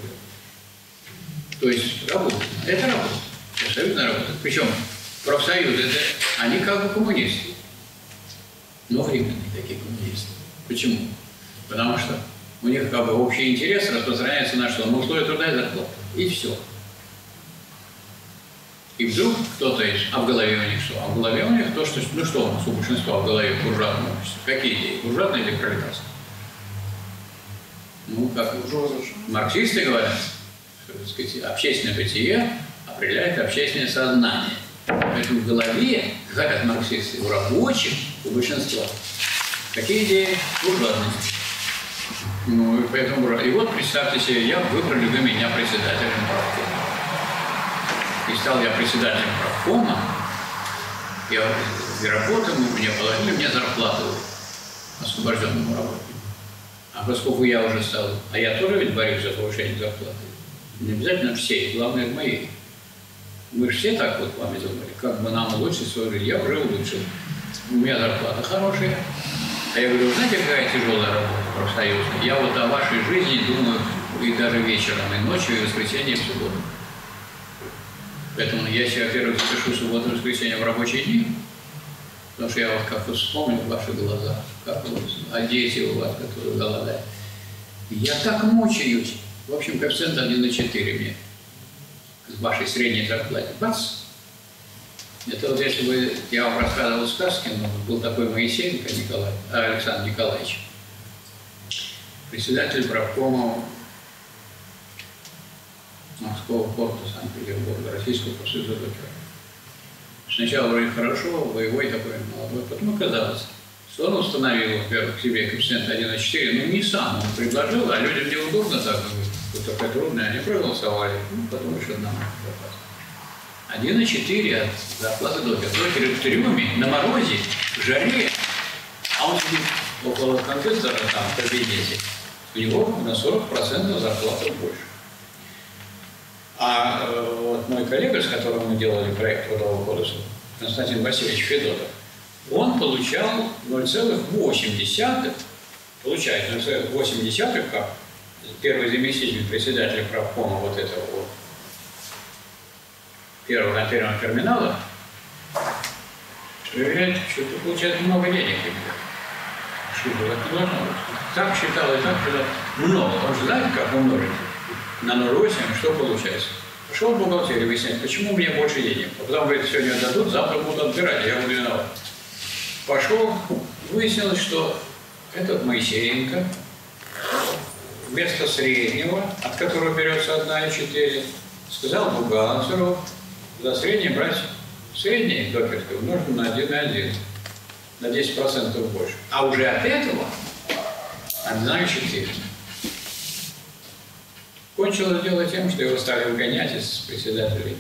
То есть работа. Это работа. Абсолютно работа. Причем профсоюзы, это, они как бы коммунисты. Но временные такие коммунисты. Почему? Потому что у них как бы общий интерес распространяется на что? На условия труда и зарплаты. И все. И вдруг кто-то из... А в голове у них что? А в голове у них то, что... Ну что у нас у большинства в голове буржуазного общества? Какие идеи? Буржуазные или пролетарские? Ну, как марксисты говорят, что, так сказать, общественное бытие определяет общественное сознание. Поэтому в голове, говорят марксисты, у рабочих, у большинства, какие идеи? Буржуазные. Ну, и поэтому... И вот, представьте себе, я выбрали вы меня председателем правкома. И стал я председателем правкома. Я и работал, мне положили мне зарплату освобожденному работнику. А поскольку я уже стал... А я тоже ведь борюсь за повышение зарплаты. Не обязательно все, главное, это мои. Мы же все так вот вами думали, как бы нам улучшить свою жизнь. Я уже улучшил. У меня зарплата хорошая. А я говорю, знаете, какая тяжелая работа профсоюзная? Я вот о вашей жизни думаю и даже вечером, и ночью, и в воскресенье, и в субботу. Поэтому я себе, во-первых, запишу субботу и воскресенье в рабочие дни. Потому что я вот как вот вспомнил ваши глаза, как вот, а дети у вас, которые голодают. Я так мучаюсь. В общем, коэффициент один на четыре мне. С вашей средней зарплаты. Бац! Это вот если бы я вам рассказывал сказки, но был такой Моисеенко Николай, а, Александр Николаевич, председатель правкома Морского порта Санкт-Петербурга, Российского профсоюза докеров. Сначала вроде хорошо, боевой такой молодой, потом оказалось, что он установил, во-первых, к себе коэффициент один на четыре, но не сам он предложил, а людям неудобно так, вот такое трудное, они проголосовали, ну, потом еще одному зарплату. один на четыре от зарплаты докера. Докеры в трюме, на морозе, в жаре, а он сидит около компьютера там в кабинете, у него на сорок процентов зарплата больше. А э, вот мой коллега, с которым мы делали проект Трудового кодекса, Константин Васильевич Федотов, он получал ноль целых восемь десятых, получает ноль целых восемь десятых, как первый заместитель председателя правкома вот этого вот, первого на первом терминала, что является, что ты получаешь много денег. Что это не должно быть. Так считал и так считал. Много. Он же знает, как умножить. На ноль целых восемь, что получается? Пошел в бухгалтерию выяснять, почему мне больше денег. А потом говорит, сегодня дадут, завтра будут отбирать, а я буду виноват. Пошел, выяснилось, что этот Моисеенко вместо среднего, от которого берется одна и четыре, сказал бухгалтеру, за средний брать средний докерский умножить на один и один, на десять процентов больше. А уже от этого одна и четыре. Кончилось дело тем, что его стали выгонять из председателей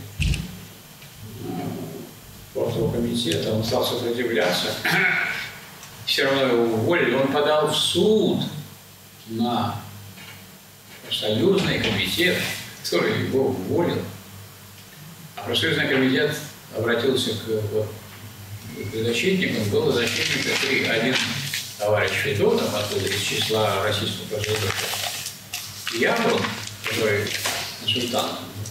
спортового комитета, он стал сопротивляться, все равно его уволили, он подал в суд на профсоюзный комитет, который его уволил. А профсоюзный комитет обратился к, вот, к защитникам, было защитника три. Один товарищ Федотов, оттуда из числа российского профсоюза. Я был такой консультант.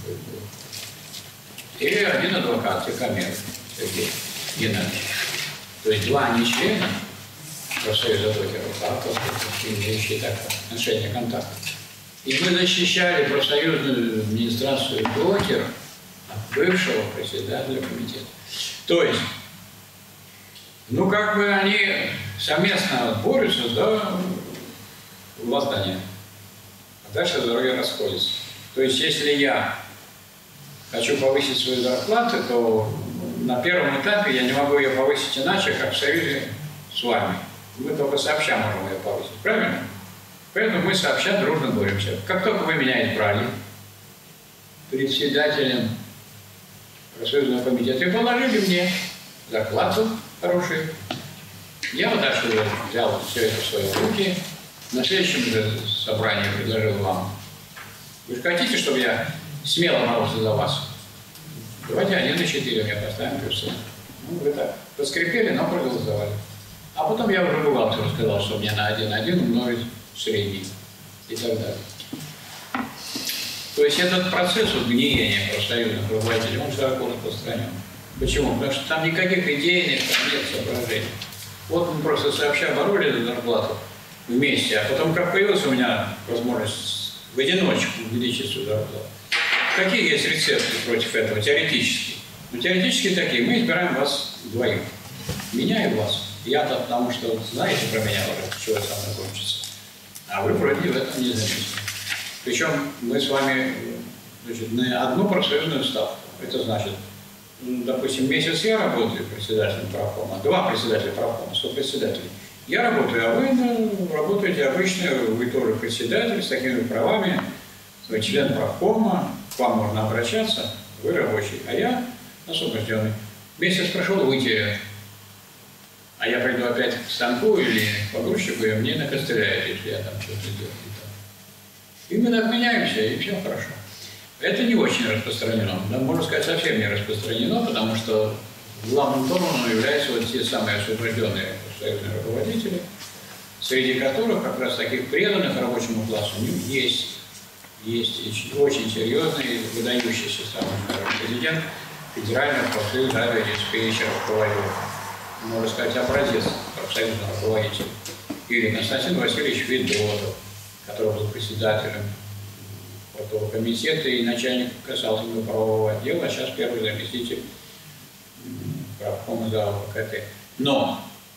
И один адвокат, Тихомиров Сергей Геннадьевич. То есть два не члена профсоюза докеров, а имеющие так отношения, контакта. И мы защищали профсоюзную администрацию докеров от бывшего председателя комитета. То есть, ну как бы они совместно борются за восстание. А дальше дороги расходятся. То есть, если я хочу повысить свою зарплату, то на первом этапе я не могу ее повысить иначе, как в союзе с вами. Мы только сообща можем ее повысить. Правильно? Поэтому мы сообща дружно боремся. Как только вы меня избрали председателем профсоюзного комитета и положили мне зарплату хорошую. Я вот так что взял все это в свои руки. На следующем же собрании предложил вам. Вы же хотите, чтобы я смело боролся за вас? Давайте один на четыре мне поставим плюсы. Ну, вы так поскрипели, но проголосовали. А потом я уже бухгалтеру сказал, что мне на один-один умножить средний и так далее. То есть этот процесс вот, гниения профсоюзных руководителей, он широко распространен. Почему? Потому что там никаких идейных там нет соображений. Вот мы просто сообща боролись за зарплату вместе, а потом как появилась у меня возможность в одиночку увеличить свою зарплату. Какие есть рецепты против этого, теоретически? Ну, теоретически такие. Мы избираем вас двоих. Меня и вас. Я-то потому что знаете про меня уже, чего со мной кончится. А вы вроде в этом не заметили. Причем мы с вами, значит, на одну профсоюзную ставку. Это значит, допустим, месяц я работаю председателем правкома, два председателя правкома, сто председателей. Я работаю, а вы ну, работаете обычно, вы тоже председатель с такими правами, вы член правкома, к вам можно обращаться, вы рабочий, а я освобожденный. Месяц прошел, выйти, а я приду опять к станку или погрузчику, и мне накостыляют, если я там что-то делаю. И мы так меняемся, и все хорошо. Это не очень распространено, да, можно сказать, совсем не распространено, потому что главным тормозом являются вот те самые освобожденные профсоюзные руководители, среди которых как раз таких преданных рабочему классу есть. Есть очень серьезный, выдающийся самый президент Федерального профсоюза авиадиспетчеров, руководитель, можно сказать, образец профсоюзного руководителя. Или Константин Васильевич Федотов, который был председателем портового комитета и начальник касательного правового отдела, а сейчас первый заместитель правкома зала ВКТ. Но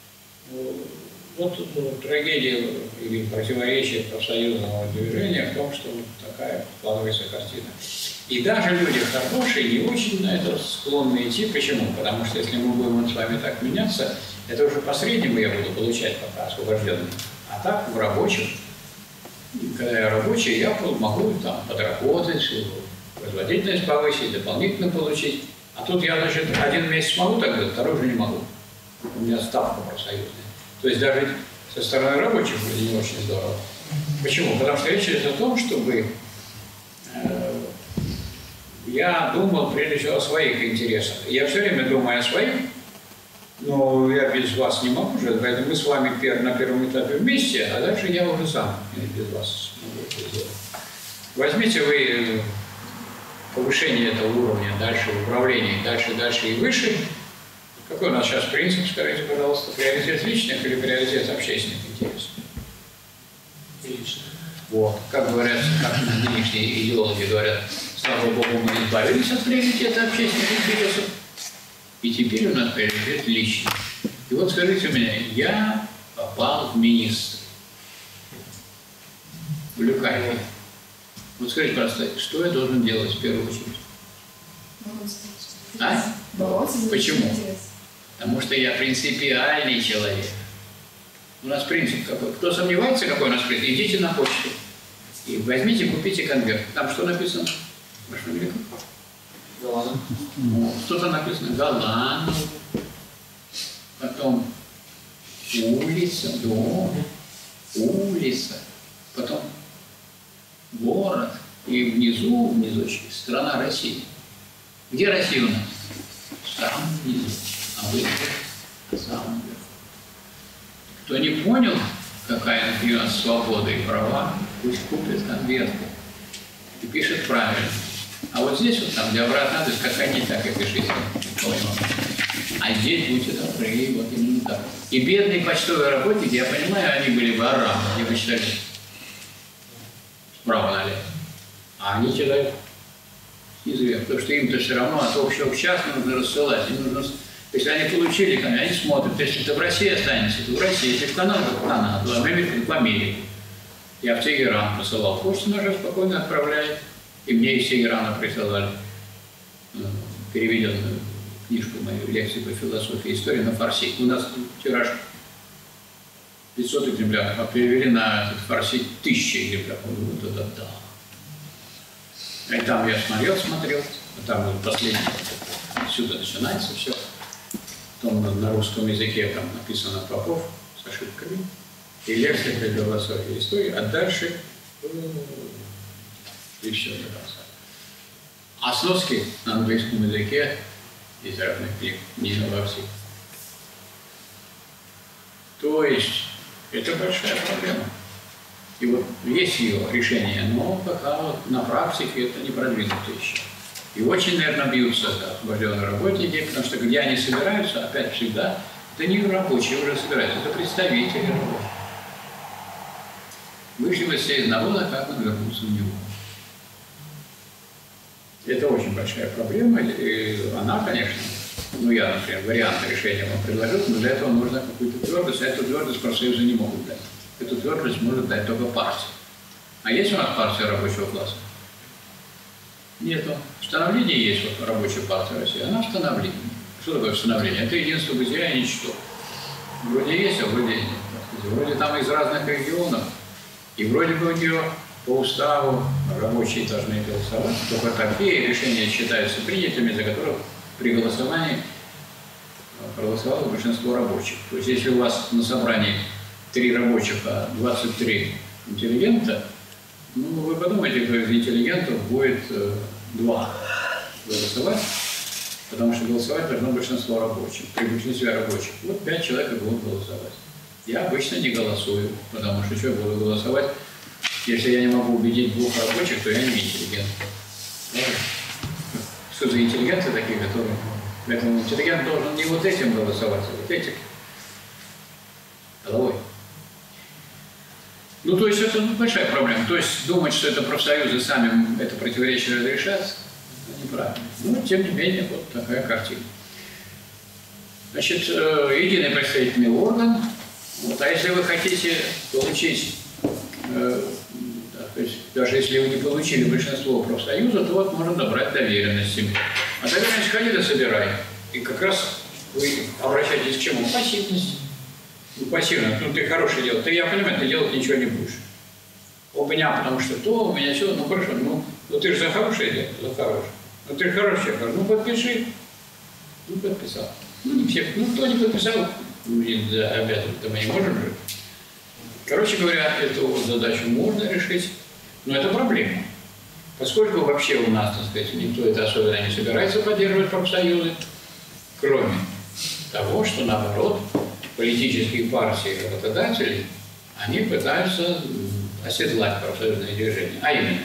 вот трагедия или противоречие профсоюзного движения в том, что вот такая складывается картина. И даже люди хорошие не очень на это склонны идти. Почему? Потому что если мы будем с вами так меняться, это уже по среднему я буду получать пока освобожденный. А так в рабочих, когда я рабочий, я могу там подработать, производительность повысить, дополнительно получить. А тут я, значит, один месяц могу так делать, второй уже не могу. У меня ставка профсоюзная. То есть даже со стороны рабочих будет не очень здорово. Почему? Потому что речь идет о том, чтобы э, я думал прежде всего о своих интересах. Я все время думаю о своих, но я без вас не могу уже, поэтому мы с вами на первом этапе вместе, а дальше я уже сам без вас могу это сделать. Возьмите вы повышение этого уровня дальше в управлении, дальше, дальше и выше. Какой у нас сейчас принцип, скажите, пожалуйста, приоритет личных или приоритет общественных интересов? Личных. Вот. Как говорят, как нынешние идеологи говорят, слава Богу, мы избавились от приоритета общественных интересов, и теперь у нас приоритет личный. И вот скажите мне, я попал в министры, в Люкаеве. Вот скажите, пожалуйста, что я должен делать в первую очередь? А? Почему? Потому что я принципиальный человек. У нас принцип какой? Кто сомневается, какой у нас принцип? Идите на почту и возьмите, купите конверт. Там что написано? Ваша фамилия? Галанов. Что-то написано? Галанов. Потом улица, дом, улица. Потом город. И внизу, внизу страна России. Где Россия у нас? Там внизу. А вы самом верху. Кто не понял, какая у нас свобода и права, пусть купит конвертку и пишет правильно. А вот здесь вот там, где обратно адрес, как они, так и пишите. А здесь будьте добры, вот именно так. И бедные почтовые работники, я понимаю, они были бы арабы, они бы читали справа налево. А они читают снизу, потому что им-то все равно от общего к частному нужно рассылать. Им нужно... Если они получили, они смотрят. Если это в России останется, то в России. Если в Канаду, то в Канаду, в Америку, в Америку. Я в Тегеран посылал. Почту наша спокойно отправляет. И мне из Тегерана присылали переведенную книжку, мою лекцию по философии и истории на фарси. У нас тираж пятьсот экземпляров, а перевели на фарси тысячи экземпляров. Вот это да. И там я смотрел, смотрел. А там вот последний. Отсюда начинается все. Потом на русском языке там написано Попов с ошибками. И лексика, философия, история, а дальше и все до конца. А сноски на английском языке из разных книг, не во всех. То есть это большая проблема. И вот есть ее решение, но пока вот на практике это не продвинутые еще. И очень, наверное, бьются освобожденные работники, потому что где они собираются, опять всегда, это не рабочие уже собираются, это представители рабочих. Вышли бы все из народа, как нам вернуться в него. Это очень большая проблема, и она, конечно, ну я, например, варианты решения вам предложил, но для этого нужно какую-то твердость, а эту твердость профсоюзы не могут дать. Эту твердость может дать только партия. А есть у нас партия рабочего класса? Нету. Становление есть вот рабочая партия России, она в становлении. Что такое становление? Это единство бытия и ничто. Вроде есть, а вроде нет. Вроде там из разных регионов. И вроде бы у нее по уставу рабочие должны голосовать, только такие решения считаются принятыми, за которых при голосовании проголосовало большинство рабочих. То есть если у вас на собрании три рабочих, а двадцать три интеллигента, ну вы подумайте, что из интеллигентов будет э, два голосовать, потому что голосовать должно большинство рабочих, при большинстве рабочих. Вот пять человек будут голосовать. Я обычно не голосую, потому что что я буду голосовать, если я не могу убедить двух рабочих, то я не интеллигент. Что за интеллигенты такие, которые... Поэтому интеллигент должен не вот этим голосовать, а вот этим. Головой. Ну, то есть это большая проблема. То есть думать, что это профсоюзы сами это противоречие разрешат, это неправильно. Ну, тем не менее, вот такая картина. Значит, единый представительный орган. Вот, а если вы хотите получить, э, да, то есть даже если вы не получили большинство профсоюза, то вот можно добрать доверенность себе. А доверенность ходи да собирай. И как раз вы обращаетесь к чему? Пассивность. Ну, пассивно. Ну, ты хорошее дело. Ты, я понимаю, ты делать ничего не будешь. У меня, потому что то, у меня все, ну хорошо, ну, ну ты же за хорошее дело, за хорошее. Ну ты же хороший человек, ну подпиши. Ну подписал. Ну не все, ну кто не подписал, да, обязан, это мы не можем жить. Короче говоря, эту вот задачу можно решить, но это проблема. Поскольку вообще у нас, так сказать, никто это особенно не собирается поддерживать профсоюзы, кроме того, что наоборот, политические партии и работодатели, они пытаются оседлать профсоюзное движение. А именно,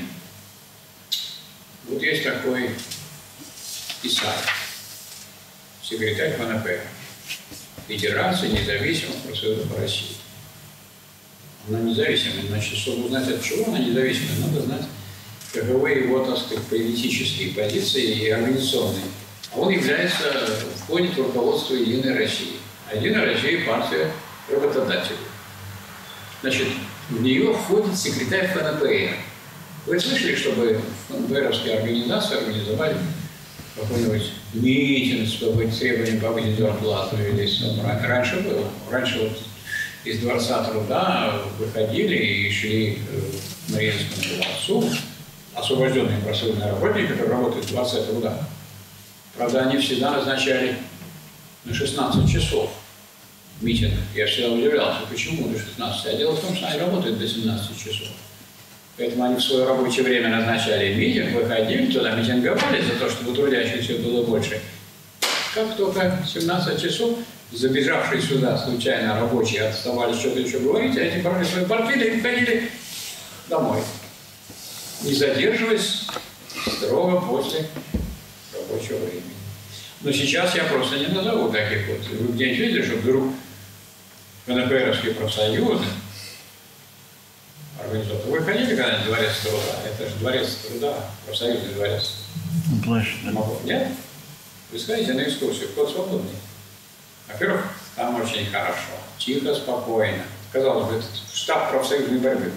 вот есть такой Исаев, секретарь ФНП, Федерации независимых профсоюзов России. Она независимая, значит, чтобы узнать, от чего она независимая, надо знать, каковы его, так сказать, политические позиции и организационные. А он является, входит в руководство Единой России. А Единая Россия – партия работодателей. Значит, в нее входит секретарь ФНПР. Вы слышали, чтобы ФНПРовские организации организовали какой-нибудь митинг с требованием повысить зарплату? Или раньше было. Раньше вот из Дворца труда выходили и шли к Мариинскому дворцу освобожденные профсоюзные работники, которые работают в Дворце труда. Правда, они всегда назначали на шестнадцать часов митинг. Я всегда удивлялся, почему до шестнадцати. А дело в том, что они работают до семнадцати часов. Поэтому они в свое рабочее время назначали митинг, выходили туда, митинговали за то, чтобы трудящихся было больше. Как только семнадцать часов, забежавшие сюда случайно рабочие отставали что-то еще говорить, а эти брали свои портфели и ходили домой. Не задерживаясь строго после рабочего времени. Но сейчас я просто не назову таких вот. Вы где-нибудь видели, что вдруг ФНПРовские профсоюзы организованы. Вы ходили когда-нибудь в Дворец труда? Это же Дворец труда, профсоюзный дворец. Площадь. Нет? Вы сходите на экскурсию, вход свободный. Во-первых, там очень хорошо, тихо, спокойно. Казалось бы, это штаб профсоюзной борьбы.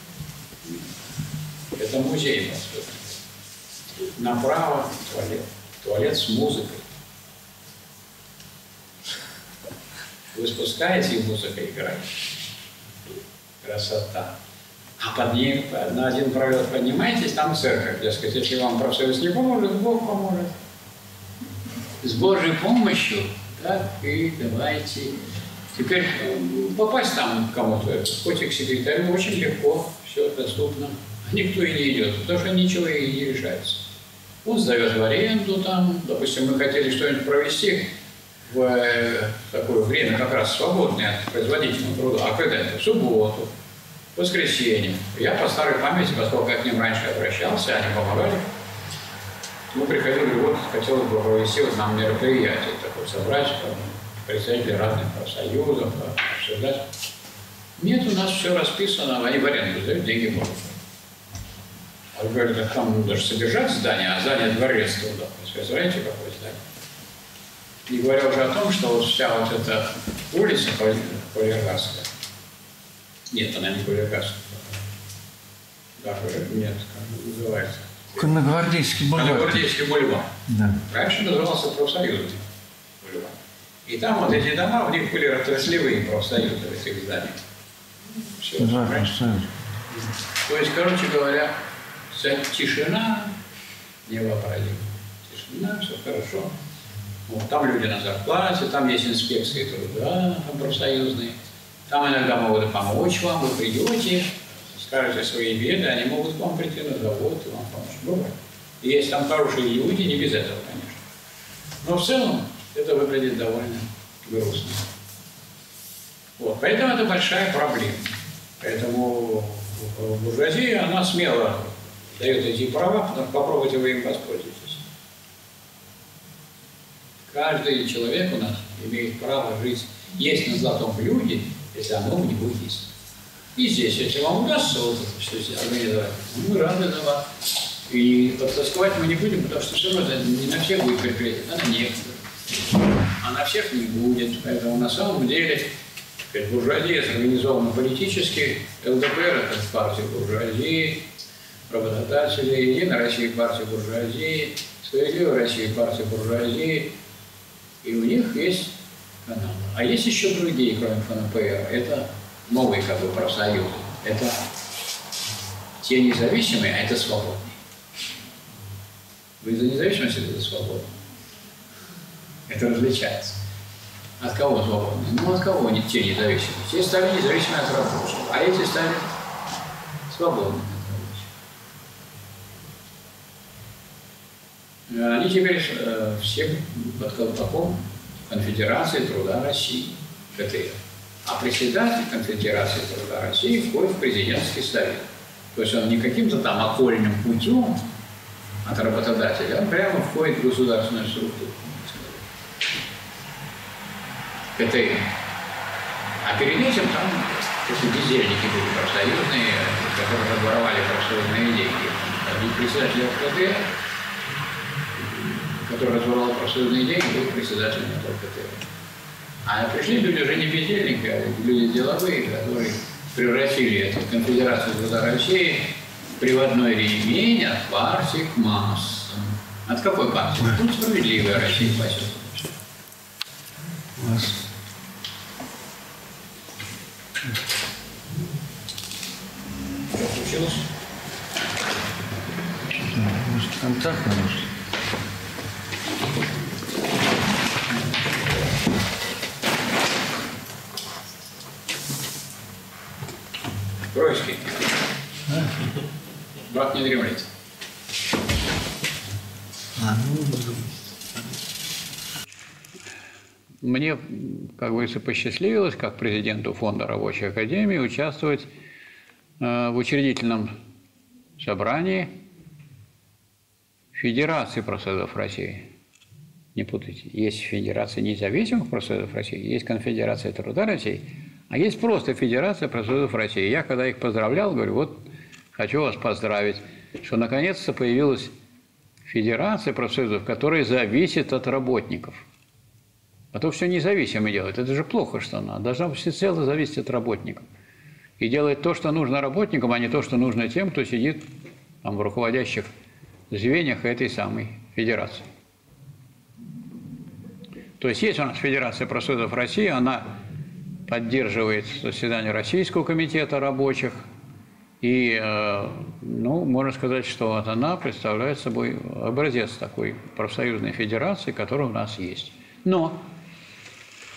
Это музей, по сути. Направо туалет. Туалет с музыкой. Вы спускаете, и музыка играет. Красота. А под ним, на один пролет поднимаетесь, там церковь. Дескать, если вам профсоюз не поможет, Бог поможет. С Божьей помощью, Так, и давайте. Теперь попасть там кому-то, хоть и к секретарю, очень легко, все доступно. Никто и не идет, потому что ничего и не решается. Он сдает в аренду там, допустим, мы хотели что-нибудь провести в такое время как раз свободное от производительного труда. А когда это? В субботу, в воскресенье. Я по старой памяти, поскольку я к ним раньше обращался, они помогали. Мы приходили, вот, хотелось бы провести вот нам мероприятие, такое, собрать представителей разных профсоюзов, обсуждать. Нет, у нас все расписано, они в аренду сдают, деньги могут. А говорят, так там даже содержать здание, а здание дворец труда. Представляете, какое здание? Не говоря уже о том, что вот вся вот эта улица Кавалергардская, нет, она не Кавалергардская, даже нет, как называется. Конногвардейский бульвар. Конногвардейский бульвар. Да. Раньше назывался профсоюзный бульвар. И там вот эти дома, у них были отраслевые профсоюзы в этих зданиях. Все, да, то есть, короче говоря, тишина невообразима. Тишина, все хорошо. Вот, там люди на зарплате, там есть инспекции труда, там профсоюзные. Там иногда могут помочь вам, вы придете, скажете свои беды, они могут к вам прийти на завод и вам помочь. Бывает. И есть там хорошие люди, не без этого, конечно. Но в целом это выглядит довольно грустно. Вот. Поэтому это большая проблема. Поэтому буржуазия, она смело дает эти права, потому что попробуйте вы им воспользуйтесь. Каждый человек у нас имеет право жить, есть на золотом блюде, если оно у него есть. И здесь, если вам удастся вот это все организовать, мы рады за вас. И подтасковать мы не будем, потому что все равно не на всех будет предприятие, а на некоторых. А на всех не будет. Поэтому на самом деле сказать, буржуазия организована политически. ЛДПР – это партия буржуазии, работодателей, Единая Россия – партия буржуазии, Справедливая Россия – партия буржуазии. И у них есть каналы. А есть еще другие, кроме ФНПР. Это новые как бы профсоюзы. Это те независимые, а это свободные. Вы за независимость или за свободу? Это различается. От кого свободные? Ну, от кого они те независимые? Те стали независимыми от рабочих, а эти стали свободными от рабочих. Они теперь э, все под колпаком Конфедерации труда России, КТР. А председатель Конфедерации труда России входит в президентский совет. То есть он не каким-то там окольным путем от работодателя, он прямо входит в государственную структуру. КТР. А перед этим там такие бездельники были профсоюзные, которые разворовали профсоюзные деньги. Один председатель КТР, который разворовал профсоюзные деньги, был председателем этого КТР. А пришли люди уже не бездельники, а люди деловые, которые превратили эту Конфедерацию труда России в приводной ремень от партии к массам. От какой партии? Тут Справедливая Россия пасет. Что случилось? Может, контакт нарушить? Троицкий. А? Брат не дремлет. А, ну, мне, как говорится, посчастливилось, как президенту Фонда Рабочей Академии, участвовать э, в учредительном собрании Федерации профсоюзов России. Не путайте. Есть Федерация независимых профсоюзов России, есть Конфедерация труда России, а есть просто Федерация профсоюзов России. Я, когда их поздравлял, говорю, вот хочу вас поздравить, что наконец-то появилась Федерация профсоюзов, которая зависит от работников. А то все независимо делает. Это же плохо, что она должна всецело зависеть от работников. И делать то, что нужно работникам, а не то, что нужно тем, кто сидит там в руководящих звеньях этой самой Федерации. То есть есть у нас Федерация профсоюзов России, она поддерживает заседание Российского комитета рабочих. И, ну, можно сказать, что вот она представляет собой образец такой профсоюзной федерации, которая у нас есть. Но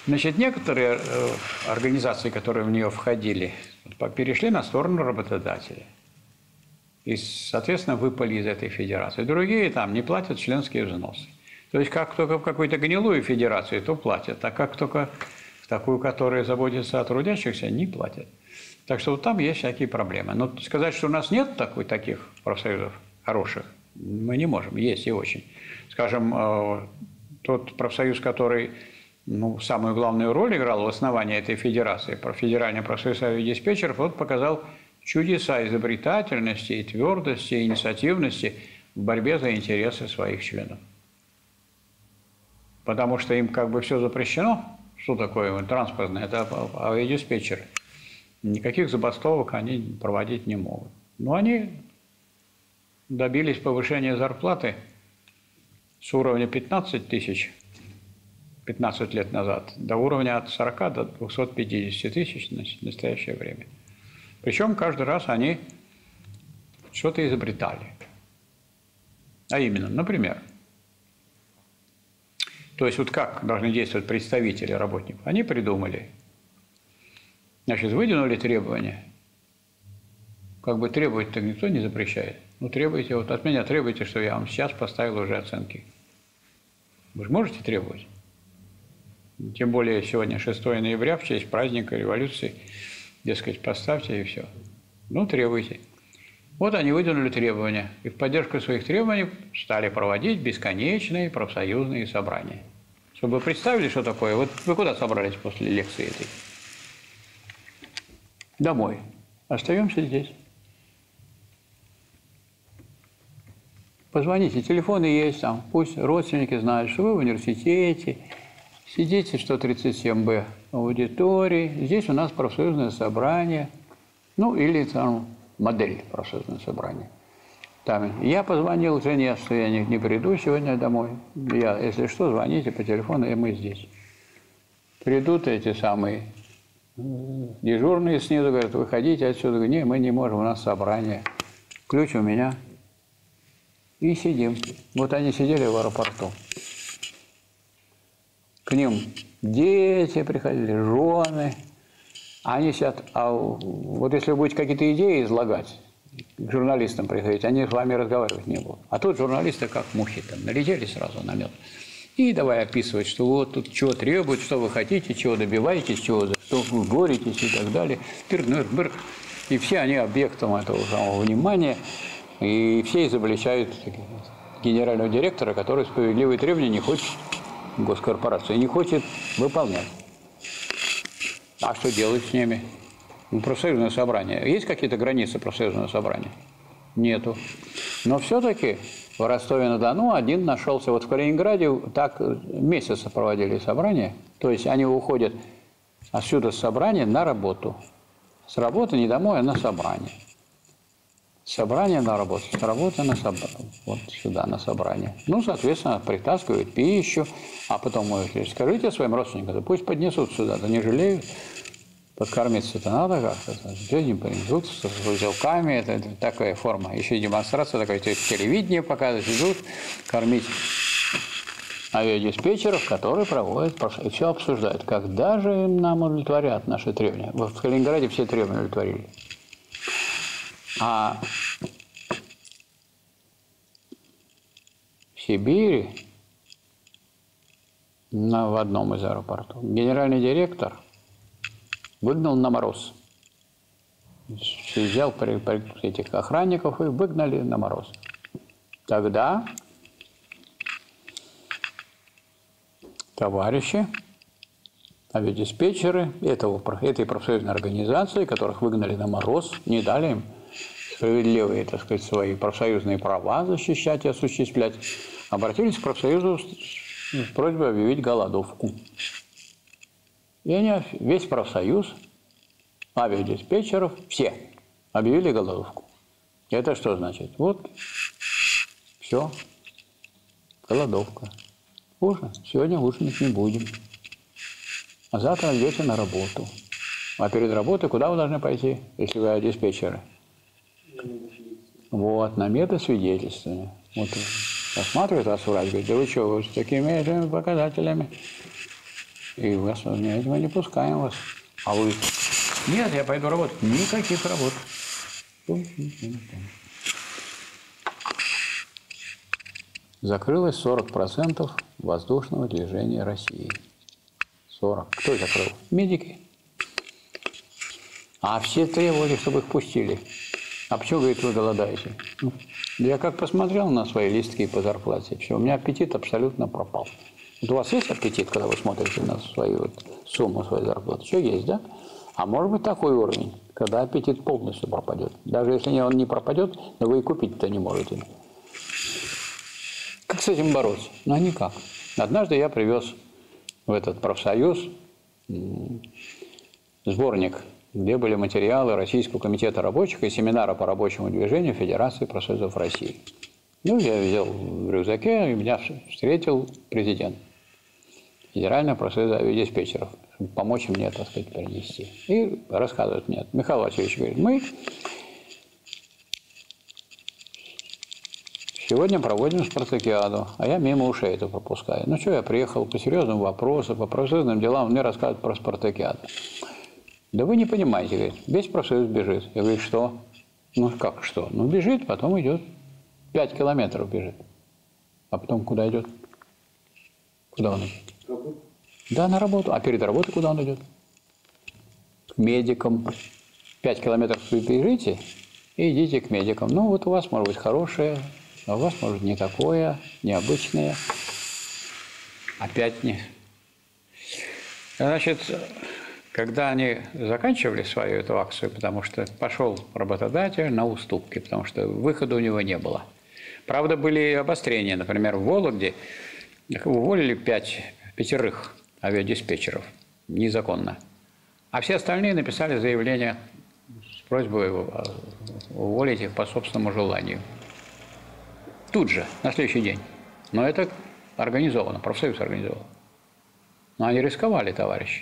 Значит, некоторые э, организации, которые в нее входили, перешли на сторону работодателей. И, соответственно, выпали из этой федерации. Другие там не платят членские взносы. То есть, как только в какую-то гнилую федерацию, то платят. А как только в такую, которая заботится о трудящихся, не платят. Так что вот там есть всякие проблемы. Но сказать, что у нас нет такой, таких профсоюзов хороших, мы не можем. Есть и очень. Скажем, э, тот профсоюз, который... ну, самую главную роль играл в основании этой федерации, про Федеральный профсоюз авиадиспетчеров, вот показал чудеса изобретательности, и твердости, и инициативности в борьбе за интересы своих членов. Потому что им как бы все запрещено. Что такое транспортное? Это авиадиспетчеры. Никаких забастовок они проводить не могут. Но они добились повышения зарплаты с уровня пятнадцать тысяч пятнадцать лет назад до уровня от сорока до двухсот пятидесяти тысяч на настоящее время. Причем каждый раз они что-то изобретали. А именно, например, то есть вот как должны действовать представители работников? Они придумали, значит, выдвинули требования. Как бы требовать-то никто не запрещает. Ну, требуйте, вот от меня требуйте, что я вам сейчас поставил уже оценки. Вы же можете требовать? Тем более сегодня шестое ноября, в честь праздника революции, дескать, поставьте и все. Ну, требуйте. Вот они выдвинули требования. И в поддержку своих требований стали проводить бесконечные профсоюзные собрания. Чтобы вы представили, что такое. Вот вы куда собрались после лекции этой? Домой. Остаемся здесь. Позвоните, телефоны есть там. Пусть родственники знают, что вы в университете. Сидите сто тридцать семь бэ в аудитории. Здесь у нас профсоюзное собрание. Ну, или там модель профсоюзного собрания. Там я позвонил жене, что я не, не приду сегодня домой. Я, если что, звоните по телефону, и мы здесь. Придут эти самые дежурные снизу, говорят, выходите отсюда. Говорю, не, мы не можем, у нас собрание. Ключ у меня. И сидим. Вот они сидели в аэропорту. К ним дети приходили, жены. Они сидят, а вот если вы будете какие-то идеи излагать, к журналистам приходить, они с вами разговаривать не будут. А тут журналисты как мухи там налетели сразу на мед. И давай описывать, что вот тут чего требуют, что вы хотите, чего добиваетесь, чего за что вы боретесь и так далее. Тыр-ныр-быр. И все они объектом этого самого внимания. И все изобличают генерального директора, который справедливые требования не хочет, госкорпорация не хочет выполнять. А что делать с ними? Ну, профсоюзное собрание. Есть какие-то границы профсоюзного собрания? Нету. Но все-таки в Ростове-на-Дону один нашелся. Вот в Калининграде так месяцы проводили собрания. То есть они уходят отсюда с собрания на работу. С работы не домой, а на собрание. Собрание на работу, с работы на собрание. Вот сюда, на собрание. Ну, соответственно, притаскивают пищу, а потом говорят, скажите своим родственникам, да пусть поднесут сюда, да не жалеют. Подкормиться-то надо как-то. Люди принесут с узелками, это, это такая форма. Еще и демонстрация, такое телевидение показывают, идут кормить авиадиспетчеров, которые проводят, и все обсуждают. Когда же нам удовлетворят наши требования? Вот в Калининграде все требования удовлетворили. А в Сибири, на, в одном из аэропортов, генеральный директор выгнал на мороз. Взял при, при этих охранников и выгнали на мороз. Тогда товарищи, авиадиспетчеры этого, этой профсоюзной организации, которых выгнали на мороз, не дали им справедливые, так сказать, свои профсоюзные права защищать и осуществлять, обратились к профсоюзу с просьбой объявить голодовку. И они, весь профсоюз авиадиспетчеров, все объявили голодовку. Это что значит? Вот, все, голодовка. Ужин. Сегодня ужинать не будем. А завтра идете на работу. А перед работой куда вы должны пойти, если вы диспетчеры? Вот, на медосвидетельствование. Вот осматривает вас врач, говорит, да вы что, вы с такими показателями И вас, нет, мы не пускаем вас. А вы, нет, я пойду работать. Никаких работ. Закрылось сорок процентов воздушного движения России. сорок. Кто закрыл? Медики. А все требовали, чтобы их пустили. А почему, говорит, вы голодаете? Ну, я как посмотрел на свои листки по зарплате, все, у меня аппетит абсолютно пропал. Вот у вас есть аппетит, когда вы смотрите на свою вот сумму своей зарплаты? Все есть, да? А может быть такой уровень, когда аппетит полностью пропадет. Даже если он не пропадет, но вы и купить-то не можете. Как с этим бороться? Ну, никак. Однажды я привез в этот профсоюз сборник, где были материалы Российского комитета рабочих и семинара по рабочему движению Федерации профсоюзов России. Ну, я взял в рюкзаке, и меня встретил президент Федерального профсоюза авиадиспетчеров, чтобы помочь мне, так сказать, принести. И рассказывает мне, Михаил Васильевич говорит, мы сегодня проводим спартакиаду, а я мимо ушей это пропускаю. Ну что, я приехал по серьезным вопросам, по профсоюзным делам, мне рассказывают про спартакиаду. Да вы не понимаете, говорит, весь профсоюз бежит. Я говорю, что? Ну как что? Ну бежит, потом идет. Пять километров бежит. А потом куда идет? Куда он идет? Да, на работу. А перед работой куда он идет? К медикам. Пять километров вы бежите и идите к медикам. Ну вот у вас может быть хорошее, а у вас может не такое, необычное. Опять не. Значит, когда они заканчивали свою эту акцию, потому что пошел работодатель на уступки, потому что выхода у него не было. Правда, были обострения. Например, в Вологде уволили пять, пятерых авиадиспетчеров незаконно. А все остальные написали заявление с просьбой уволить их по собственному желанию. Тут же, на следующий день. Но это организовано, профсоюз организовал. Но они рисковали, товарищи.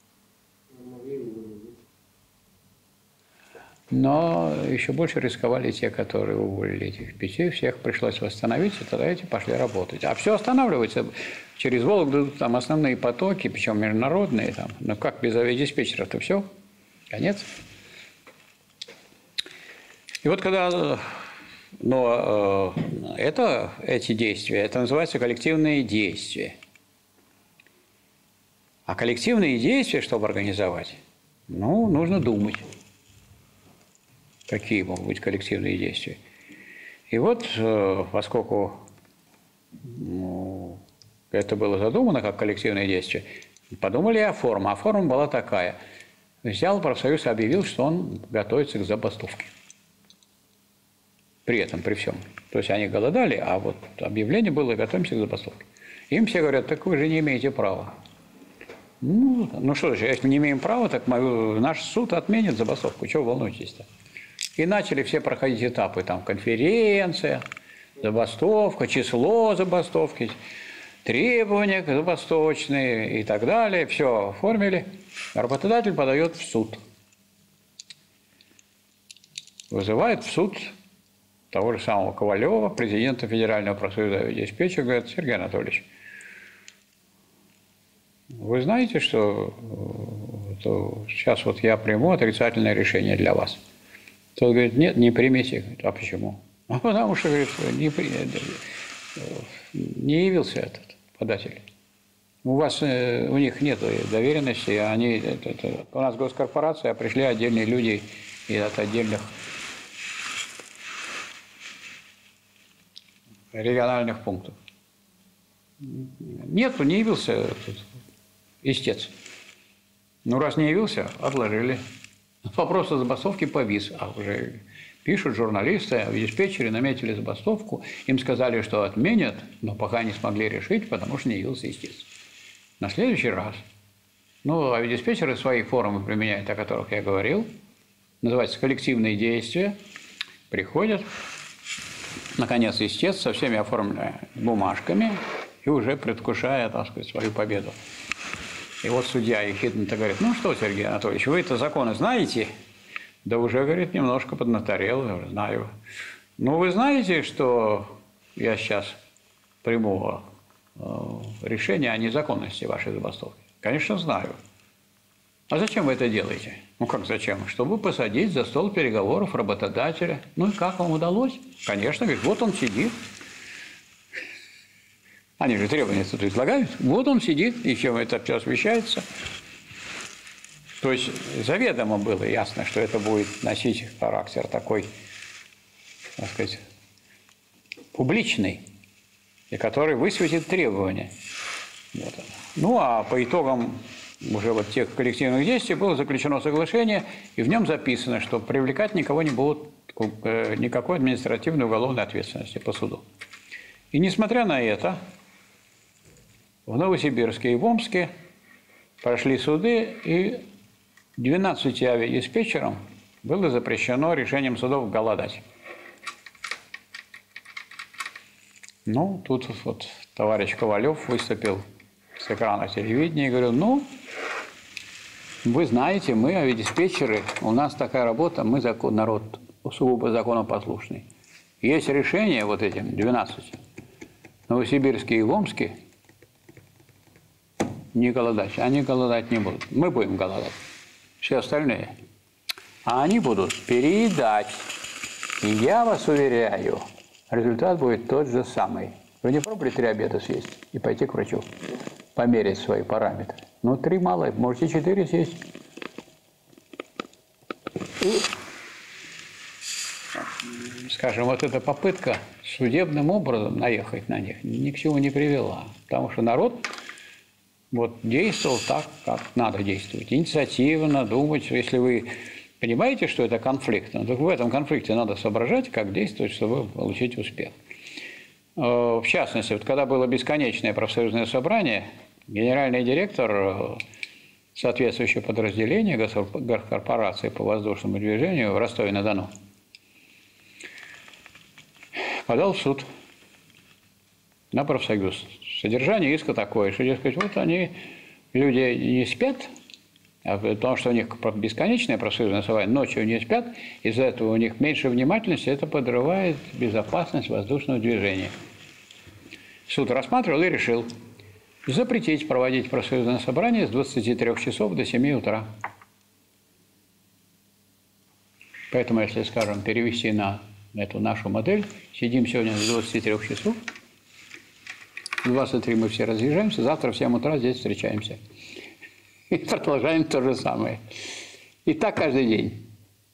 Но еще больше рисковали те, которые уволили этих пяти, всех пришлось восстановить, и тогда эти пошли работать. А все останавливается. Через Вологду там основные потоки, причем международные. Там. Ну как без авиадиспетчеров-то все? Конец. И вот когда... Но э, это, эти действия, это называется коллективные действия. А коллективные действия, чтобы организовать, ну, нужно думать. Какие могут быть коллективные действия. И вот, э, поскольку ну, это было задумано как коллективное действие, подумали о форме. А форма была такая. Взял профсоюз и объявил, что он готовится к забастовке. При этом, при всем. То есть они голодали, а вот объявление было «готовимся к забастовке». Им все говорят, так вы же не имеете права. Ну, ну что же, если мы не имеем права, так мы, наш суд отменит забастовку. Чего вы волнуетесь-то? И начали все проходить этапы, там, конференция, забастовка, число забастовки, требования забастовочные и так далее. Все оформили. Работодатель подает в суд. Вызывает в суд того же самого Ковалева, президента Федерального профсоюза авиадиспетчера, говорит, Сергей Анатольевич, вы знаете, что то сейчас вот я приму отрицательное решение для вас? Тот говорит, нет, не примите. Говорит, а почему? А потому что, говорит, не, при... не явился этот податель. У вас, у них нет доверенности, они, это, это, у нас госкорпорация, а пришли отдельные люди от отдельных региональных пунктов. Нету, не явился этот истец. Ну, раз не явился, отложили. Вопрос о забастовке повис. А уже пишут журналисты, диспетчеры наметили забастовку. Им сказали, что отменят, но пока не смогли решить, потому что не явился истец. На следующий раз, ну, авиадиспетчеры свои формы применяют, о которых я говорил, называется коллективные действия, приходят, наконец, истец со всеми оформленными бумажками и уже предвкушая, так сказать, свою победу. И вот судья ехидно-то говорит, ну что, Сергей Анатольевич, вы это законы знаете? Да уже, говорит, немножко поднаторел, я уже знаю. Ну, вы знаете, что я сейчас приму решение о незаконности вашей забастовки? Конечно, знаю. А зачем вы это делаете? Ну как зачем? Чтобы посадить за стол переговоров работодателя. Ну и как вам удалось? Конечно, ведь вот он сидит. Они же требования тут излагают. Вот он сидит, и чем это все освещается. То есть заведомо было ясно, что это будет носить характер такой, так сказать, публичный, и который высветит требования. Вот. Ну, а по итогам уже вот тех коллективных действий было заключено соглашение, и в нем записано, что привлекать никого не будут, никакой административной уголовной ответственности по суду. И несмотря на это, в Новосибирске и в Омске прошли суды, и двенадцати авиадиспетчерам было запрещено решением судов голодать. Ну, тут вот товарищ Ковалев выступил с экрана телевидения и говорил: ну, вы знаете, мы авиадиспетчеры, у нас такая работа, мы закон, народ сугубо законопослушный. Есть решение вот этим двенадцати, в Новосибирске и в Омске, не голодать. Они голодать не будут. Мы будем голодать. Все остальные. А они будут переедать. И я вас уверяю, результат будет тот же самый. Вы не пробовали три обеда съесть и пойти к врачу, померить свои параметры? Ну, три мало, можете четыре съесть. И, скажем, вот эта попытка судебным образом наехать на них ни к чему не привела. Потому что народ вот действовал так, как надо действовать. Инициативно, думать. Если вы понимаете, что это конфликт, то в этом конфликте надо соображать, как действовать, чтобы получить успех. В частности, вот когда было бесконечное профсоюзное собрание, генеральный директор соответствующего подразделения госкорпорации по воздушному движению в Ростове-на-Дону подал в суд на профсоюз. Содержание иска такое, что, дескать, вот они, люди не спят, а потому что у них бесконечное профсоюзное собрание, ночью не спят, из-за этого у них меньше внимательности, это подрывает безопасность воздушного движения. Суд рассматривал и решил запретить проводить профсоюзное собрание с двадцати трёх часов до семи утра. Поэтому, если, скажем, перевести на эту нашу модель, сидим сегодня с двадцати трёх часов, в двадцать три мы все разъезжаемся, завтра в семь утра здесь встречаемся. И продолжаем то же самое. И так каждый день.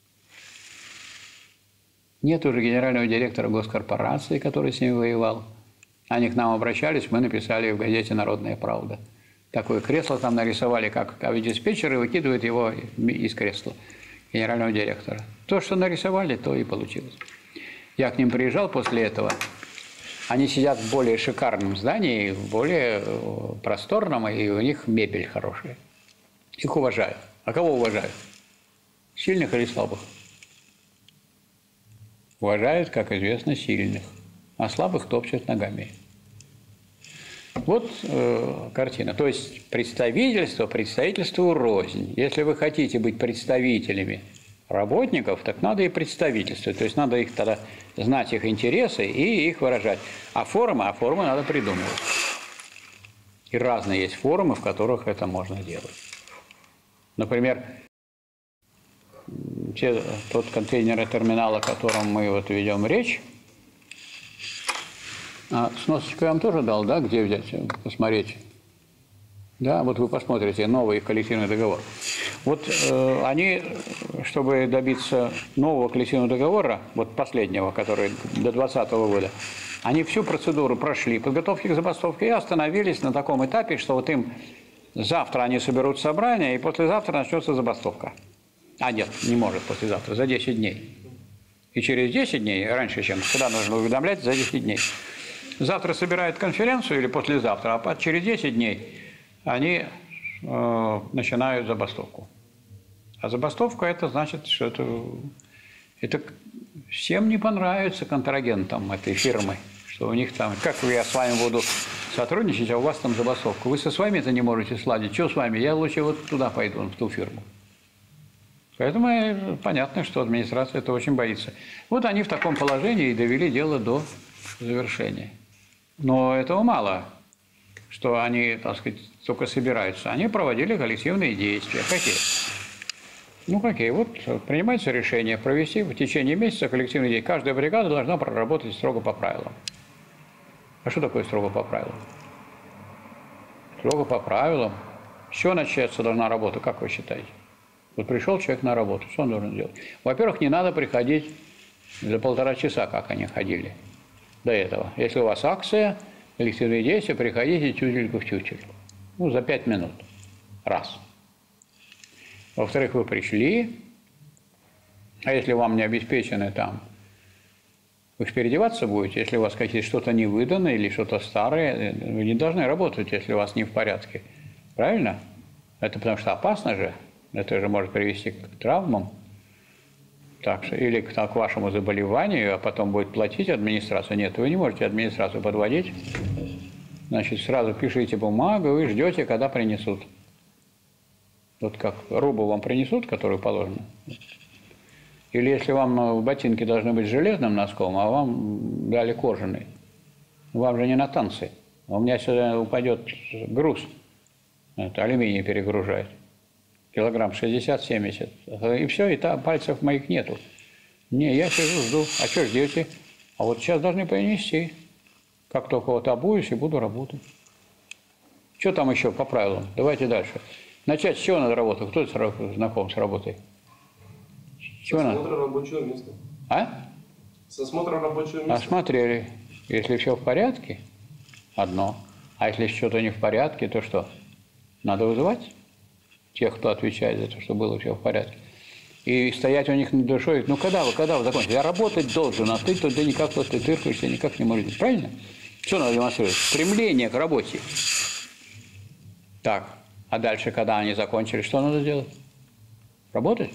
Нет уже генерального директора госкорпорации, который с ними воевал. Они к нам обращались, мы написали в газете «Народная правда». Такое кресло там нарисовали, как авиадиспетчер, и выкидывает его из кресла генерального директора. То, что нарисовали, то и получилось. Я к ним приезжал после этого. Они сидят в более шикарном здании, в более просторном, и у них мебель хорошая. Их уважают. А кого уважают? Сильных или слабых? Уважают, как известно, сильных. А слабых топчут ногами. Вот э, картина. То есть представительство, представительству рознь. Если вы хотите быть представителями работников, так надо и представительствовать. То есть надо их тогда знать, их интересы и их выражать. А форумы, а форумы надо придумывать. И разные есть форумы, в которых это можно делать. Например, те, тот контейнерный терминал, о котором мы вот ведем речь, а сносочку я вам тоже дал, да, где взять, посмотреть. Да, вот вы посмотрите, новый коллективный договор. Вот э, они, чтобы добиться нового коллективного договора, вот последнего, который до двадцатого года, они всю процедуру прошли, подготовки к забастовке, и остановились на таком этапе, что вот им завтра они соберут собрание, и послезавтра начнется забастовка. А нет, не может послезавтра, за десять дней. И через десять дней, раньше, чем сюда нужно уведомлять, за десять дней. Завтра собирают конференцию или послезавтра, а через десять дней они э, начинают забастовку. А забастовка – это значит, что это, это всем не понравится контрагентам этой фирмы, что у них там, как я с вами буду сотрудничать, а у вас там забастовка. Вы со своими это не можете сладить. Что с вами? Я лучше вот туда пойду, в ту фирму. Поэтому понятно, что администрация это очень боится. Вот они в таком положении и довели дело до завершения. Но этого мало. что они, так сказать, только собираются. Они проводили коллективные действия. Какие? Ну, какие? Вот принимается решение провести в течение месяца коллективные действия. Каждая бригада должна проработать строго по правилам. А что такое строго по правилам? Строго по правилам. С чего начаться должна работа, как вы считаете? Вот пришел человек на работу, что он должен делать? Во-первых, не надо приходить за полтора часа, как они ходили до этого. Если у вас акция, коллективные действия, приходите тютельку в тютельку. Ну, за пять минут. Раз. Во-вторых, вы пришли, а если вам не обеспечены там, вы же переодеваться будете, если у вас какие-то что-то не выдано или что-то старое, вы не должны работать, если у вас не в порядке. Правильно? Это потому что опасно же. Это же может привести к травмам. Так что, или к, к вашему заболеванию, а потом будет платить администрация. Нет, вы не можете администрацию подводить. Значит, сразу пишите бумагу, вы ждете, когда принесут. Вот как рубу вам принесут, которую положено. Или если вам ботинки должны быть железным носком, а вам дали кожаный. Вам же не на танцы. У меня сюда упадет груз. Это алюминий перегружает. Килограмм шестьдесят-семьдесят. И все, и там пальцев моих нету. Не, я сижу, жду. А что ждете? А вот сейчас должны принести. Как только вот обуюсь и буду работать. Что там еще по правилам? Давайте дальше. Начать с чего надо работать? Кто знаком с работой? Чего Осмотр надо? рабочего места. А? С осмотра рабочего места. Осмотрели. Если все в порядке, одно. А если что-то не в порядке, то что? Надо вызывать тех, кто отвечает за то, что было все в порядке. И стоять у них над душой. Ну, когда вы, когда вы закончите? Я работать должен, а ты туда никак вот ты тыркаешься, никак не можешь. Правильно? Что надо демонстрировать? Стремление к работе. Так. А дальше, когда они закончили, что надо делать? Работать?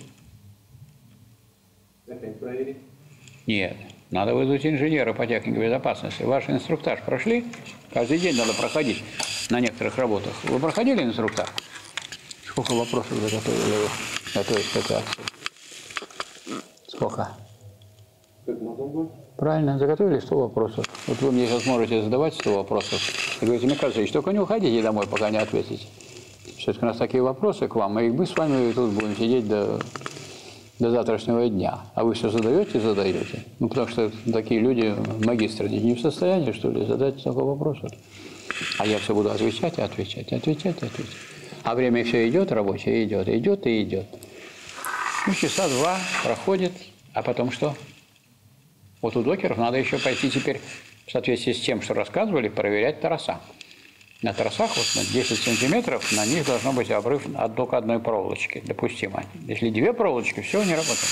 Опять проверить. Нет. Надо вызвать инженера по технике безопасности. Ваш инструктаж прошли? Каждый день надо проходить на некоторых работах. Вы проходили инструктаж? Сколько вопросов заготовили вы? Готовить к этой акции? Сколько? Как много будет? Правильно, заготовили сто вопросов. Вот вы мне сейчас можете задавать сто вопросов. Вы говорите, Михаил Алексеевич, только не уходите домой, пока не ответите. Все-таки у нас такие вопросы к вам, и мы с вами тут будем сидеть до, до завтрашнего дня. А вы все задаете, задаете. Ну, потому что такие люди, магистры, не в состоянии, что ли, задать столько вопросов. А я все буду отвечать, отвечать, отвечать, отвечать. А время все идет, рабочее идет, идет и идет. Ну, часа два проходит, а потом что? Вот у докеров надо еще пойти теперь, в соответствии с тем, что рассказывали, проверять тороса. На торосах вот на десять сантиметров, на них должно быть обрыв от только одной проволочки, допустимо. Если две проволочки, все, не работает.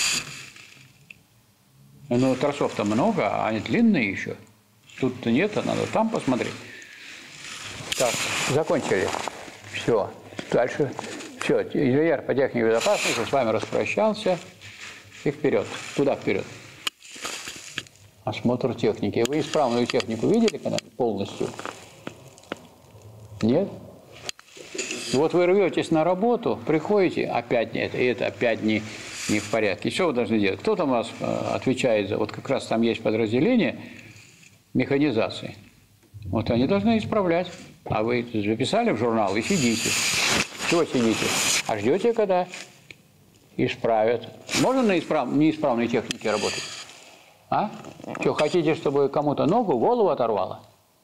Ну, торсов-то много, а они длинные еще. Тут-то нет, а надо там посмотреть. Так, закончили. Все. Дальше. Все. Инженер по технике безопасности с вами распрощался. И вперед. Туда вперед. Осмотр техники. Вы исправную технику видели когда полностью? Нет? Вот вы рветесь на работу, приходите, опять нет, и это опять не, не в порядке. И что вы должны делать? Кто там у вас отвечает за... Вот как раз там есть подразделение механизации. Вот они должны исправлять. А вы записали в журнал и сидите. Чего сидите? А ждете, когда исправят. Можно на исправ... неисправной технике работать? А? Что, хотите, чтобы кому-то ногу, голову оторвало?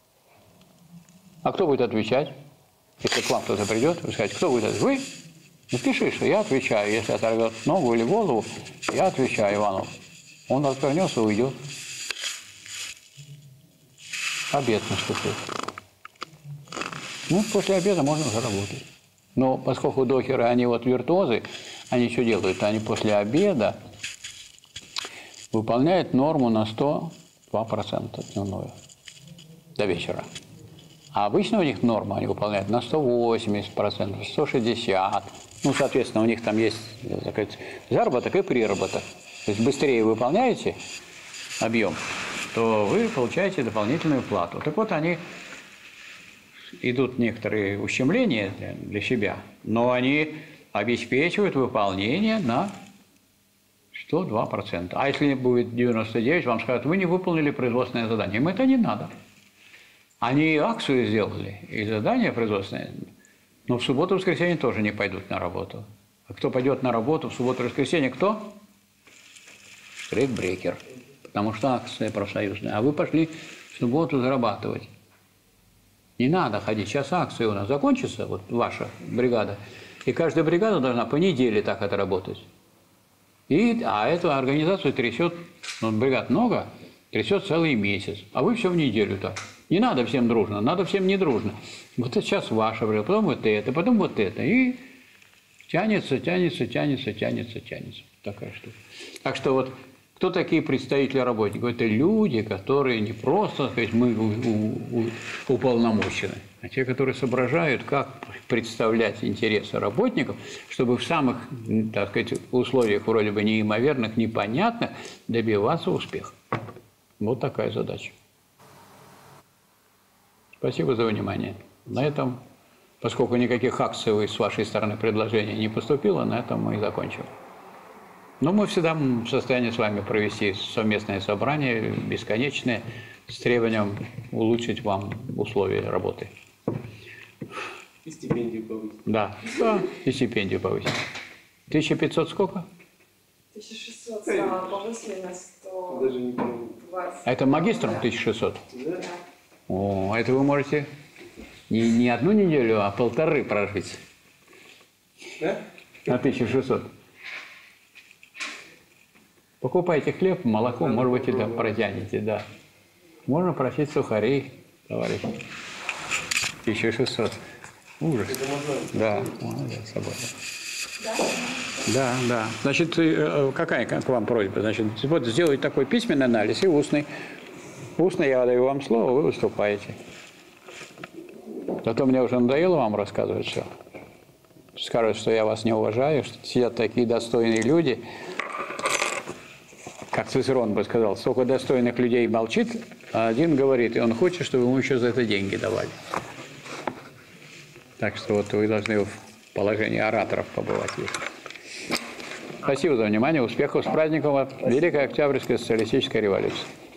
А кто будет отвечать? Если к вам кто-то придет, вы скажете, кто будет отвечать? Вы? Напиши, что я отвечаю. Если оторвет ногу или голову, я отвечаю Ивану. Он отвернется и уйдет. Обед наступил. Ну, после обеда можно уже работать. Но поскольку докеры, они вот виртуозы, они что делают? Они после обеда выполняют норму на сто два процента дневную до вечера. А обычно у них норма они выполняют на сто восемьдесят процентов, сто шестьдесят процентов. Ну, соответственно, у них там есть, так сказать, заработок и приработок. То есть быстрее выполняете объем, то вы получаете дополнительную плату. Так вот, они идут некоторые ущемления для, для себя, но они обеспечивают выполнение на сто два процента. А если будет девяносто девять процентов, вам скажут, вы не выполнили производственное задание. Им это не надо. Они и акцию сделали, и задание производственное. Но в субботу и воскресенье тоже не пойдут на работу. А кто пойдет на работу в субботу и воскресенье, кто? Штрейкбрекер. Потому что акция профсоюзная. А вы пошли в субботу зарабатывать. Не надо ходить. Сейчас акция у нас закончится, вот ваша бригада. И каждая бригада должна по неделе так отработать. И, а эту организацию трясет, ну, бригад много, трясет целый месяц. А вы все в неделю так. Не надо всем дружно, надо всем не дружно. Вот это сейчас ваша бригада, потом вот это, потом вот это. И тянется, тянется, тянется, тянется, тянется. Такая штука. Так что вот кто такие представители работников? Это люди, которые не просто, так сказать, мы у, у, уполномочены, а те, которые соображают, как представлять интересы работников, чтобы в самых, так сказать, условиях вроде бы неимоверных, непонятных добиваться успеха. Вот такая задача. Спасибо за внимание. На этом, поскольку никаких акций с вашей стороны предложений не поступило, на этом мы и закончим. Но мы всегда в состоянии с вами провести совместное собрание, бесконечное, с требованием улучшить вам условия работы. И стипендию повысить. Да, да, и стипендию повысить. тысяча пятьсот сколько? тысяча шестьсот стало, повысили на сто Даже не помню. двадцать. А это магистром тысяча шестьсот? Да? О, это вы можете не, не одну неделю, а полторы прожить Да? на тысяча шестьсот. Покупайте хлеб, молоко, может быть, и да, протянете, да. Можно просить сухарей, товарищи. тысяча шестьсот. Ужас. Это можно... Да, молодец, свободно. Да, да. Значит, какая к вам просьба? Значит, вот сделать такой письменный анализ и устный. Устный я даю вам слово, вы выступаете. Зато мне уже надоело вам рассказывать все. Скажут, что я вас не уважаю, что сидят такие достойные люди. Как Цицерон бы сказал, столько достойных людей молчит, а один говорит, и он хочет, чтобы ему еще за это деньги давали. Так что вот вы должны в положении ораторов побывать. Спасибо за внимание, успехов с праздником Великой Октябрьской социалистической революции.